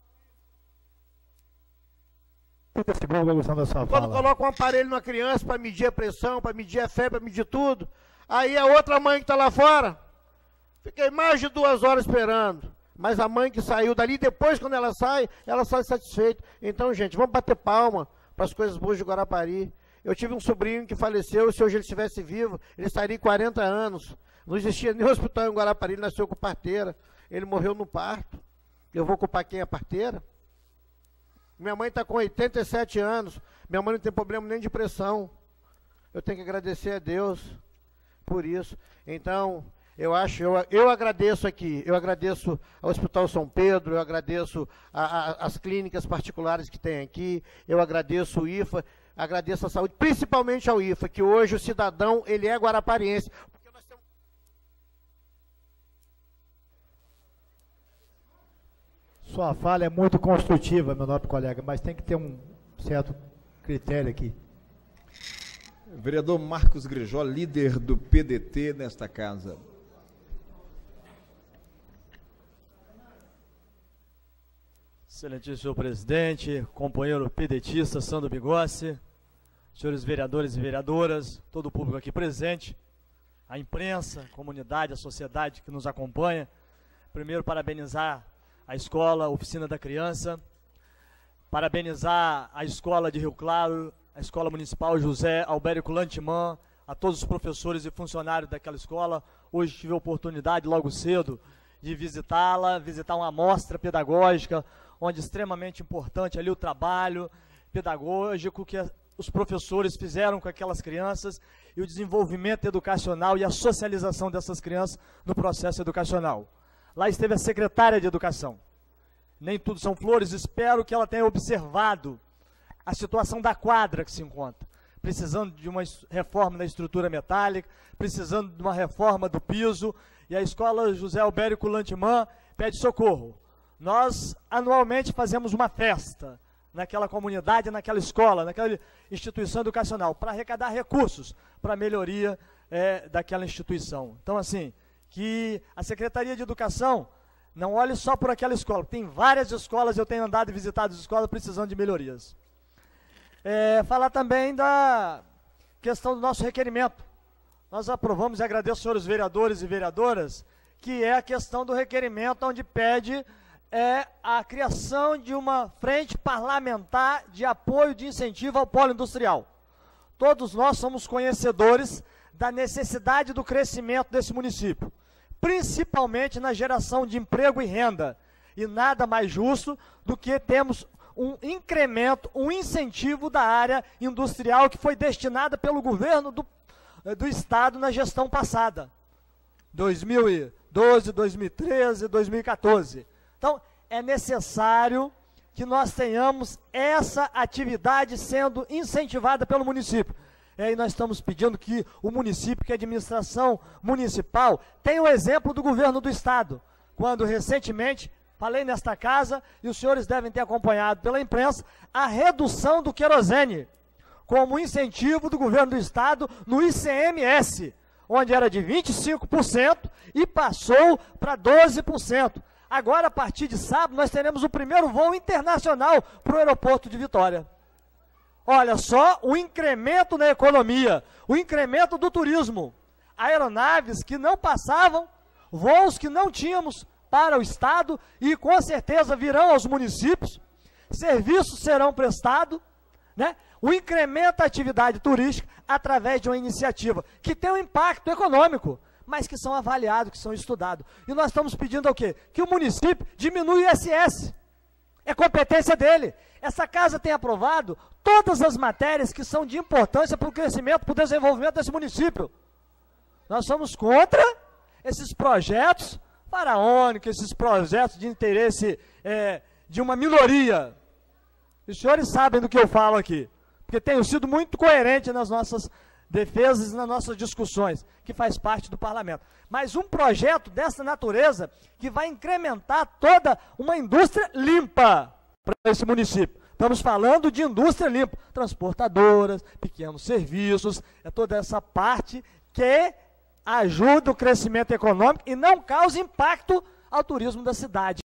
Quando coloca um aparelho numa criança para medir a pressão, para medir a febre, para medir tudo, aí a outra mãe que está lá fora, fiquei mais de 2 horas esperando. Mas a mãe que saiu dali, depois quando ela sai satisfeita. Então, gente, vamos bater palma para as coisas boas de Guarapari. Eu tive um sobrinho que faleceu, se hoje ele estivesse vivo, ele estaria 40 anos. Não existia nem hospital em Guarapari, ele nasceu com parteira. Ele morreu no parto. Eu vou culpar quem é parteira? Minha mãe está com 87 anos, minha mãe não tem problema nem de pressão. Eu tenho que agradecer a Deus por isso. Então, eu agradeço aqui, eu agradeço ao Hospital São Pedro, eu agradeço as clínicas particulares que tem aqui, eu agradeço o IFA, agradeço a saúde, principalmente ao IFA, que hoje o cidadão, ele é guarapariense. Porque nós temos... Sua fala é muito construtiva, meu nobre colega, mas tem que ter um certo critério aqui. Vereador Marcos Grijó, líder do PDT nesta casa. Excelentíssimo senhor presidente, companheiro pedetista Sandro Bigossi, senhores vereadores e vereadoras, todo o público aqui presente, a imprensa, a comunidade, a sociedade que nos acompanha. Primeiro, parabenizar a escola Oficina da Criança, parabenizar a escola de Rio Claro, a Escola Municipal José Albérico Lantimã, a todos os professores e funcionários daquela escola. Hoje tive a oportunidade, logo cedo, de visitá-la, visitar uma amostra pedagógica, onde é extremamente importante ali o trabalho pedagógico que os professores fizeram com aquelas crianças e o desenvolvimento educacional e a socialização dessas crianças no processo educacional. Lá esteve a secretária de Educação. Nem tudo são flores, espero que ela tenha observado a situação da quadra que se encontra, precisando de uma reforma da estrutura metálica, precisando de uma reforma do piso, e a escola José Albérico Lantimã pede socorro. Nós, anualmente, fazemos uma festa naquela comunidade, naquela escola, naquela instituição educacional, para arrecadar recursos para a melhoria daquela instituição. Então, assim, que a Secretaria de Educação não olhe só por aquela escola. Tem várias escolas, eu tenho andado e visitado as escolas precisando de melhorias. Falar também da questão do nosso requerimento. Nós aprovamos e agradeço aos senhores vereadores e vereadoras, que é a questão do requerimento onde pede a criação de uma frente parlamentar de apoio de incentivo ao polo industrial. Todos nós somos conhecedores da necessidade do crescimento desse município, principalmente na geração de emprego e renda. E nada mais justo do que termos um incremento, um incentivo da área industrial que foi destinada pelo governo do Estado na gestão passada, 2012, 2013, 2014. Então, é necessário que nós tenhamos essa atividade sendo incentivada pelo município. E aí nós estamos pedindo que o município, que a administração municipal, tenha o exemplo do governo do estado, quando recentemente, falei nesta casa, e os senhores devem ter acompanhado pela imprensa, a redução do querosene, como incentivo do governo do estado no ICMS, onde era de 25% e passou para 12%. Agora, a partir de sábado, nós teremos o primeiro voo internacional para o aeroporto de Vitória. Olha só o incremento na economia, o incremento do turismo. Aeronaves que não passavam, voos que não tínhamos para o estado e com certeza virão aos municípios, serviços serão prestados, né? O incremento da atividade turística através de uma iniciativa que tem um impacto econômico, mas que são avaliados, que são estudados. E nós estamos pedindo o quê? Que o município diminua o ISS. É competência dele. Essa casa tem aprovado todas as matérias que são de importância para o crescimento, para o desenvolvimento desse município. Nós somos contra esses projetos faraônicos, esses projetos de interesse de uma minoria. Os senhores sabem do que eu falo aqui, porque tenho sido muito coerente nas nossas defesas e nas nossas discussões, que faz parte do parlamento. Mas um projeto dessa natureza que vai incrementar toda uma indústria limpa para esse município. Estamos falando de indústria limpa, transportadoras, pequenos serviços, é toda essa parte que ajuda o crescimento econômico e não causa impacto ao turismo da cidade.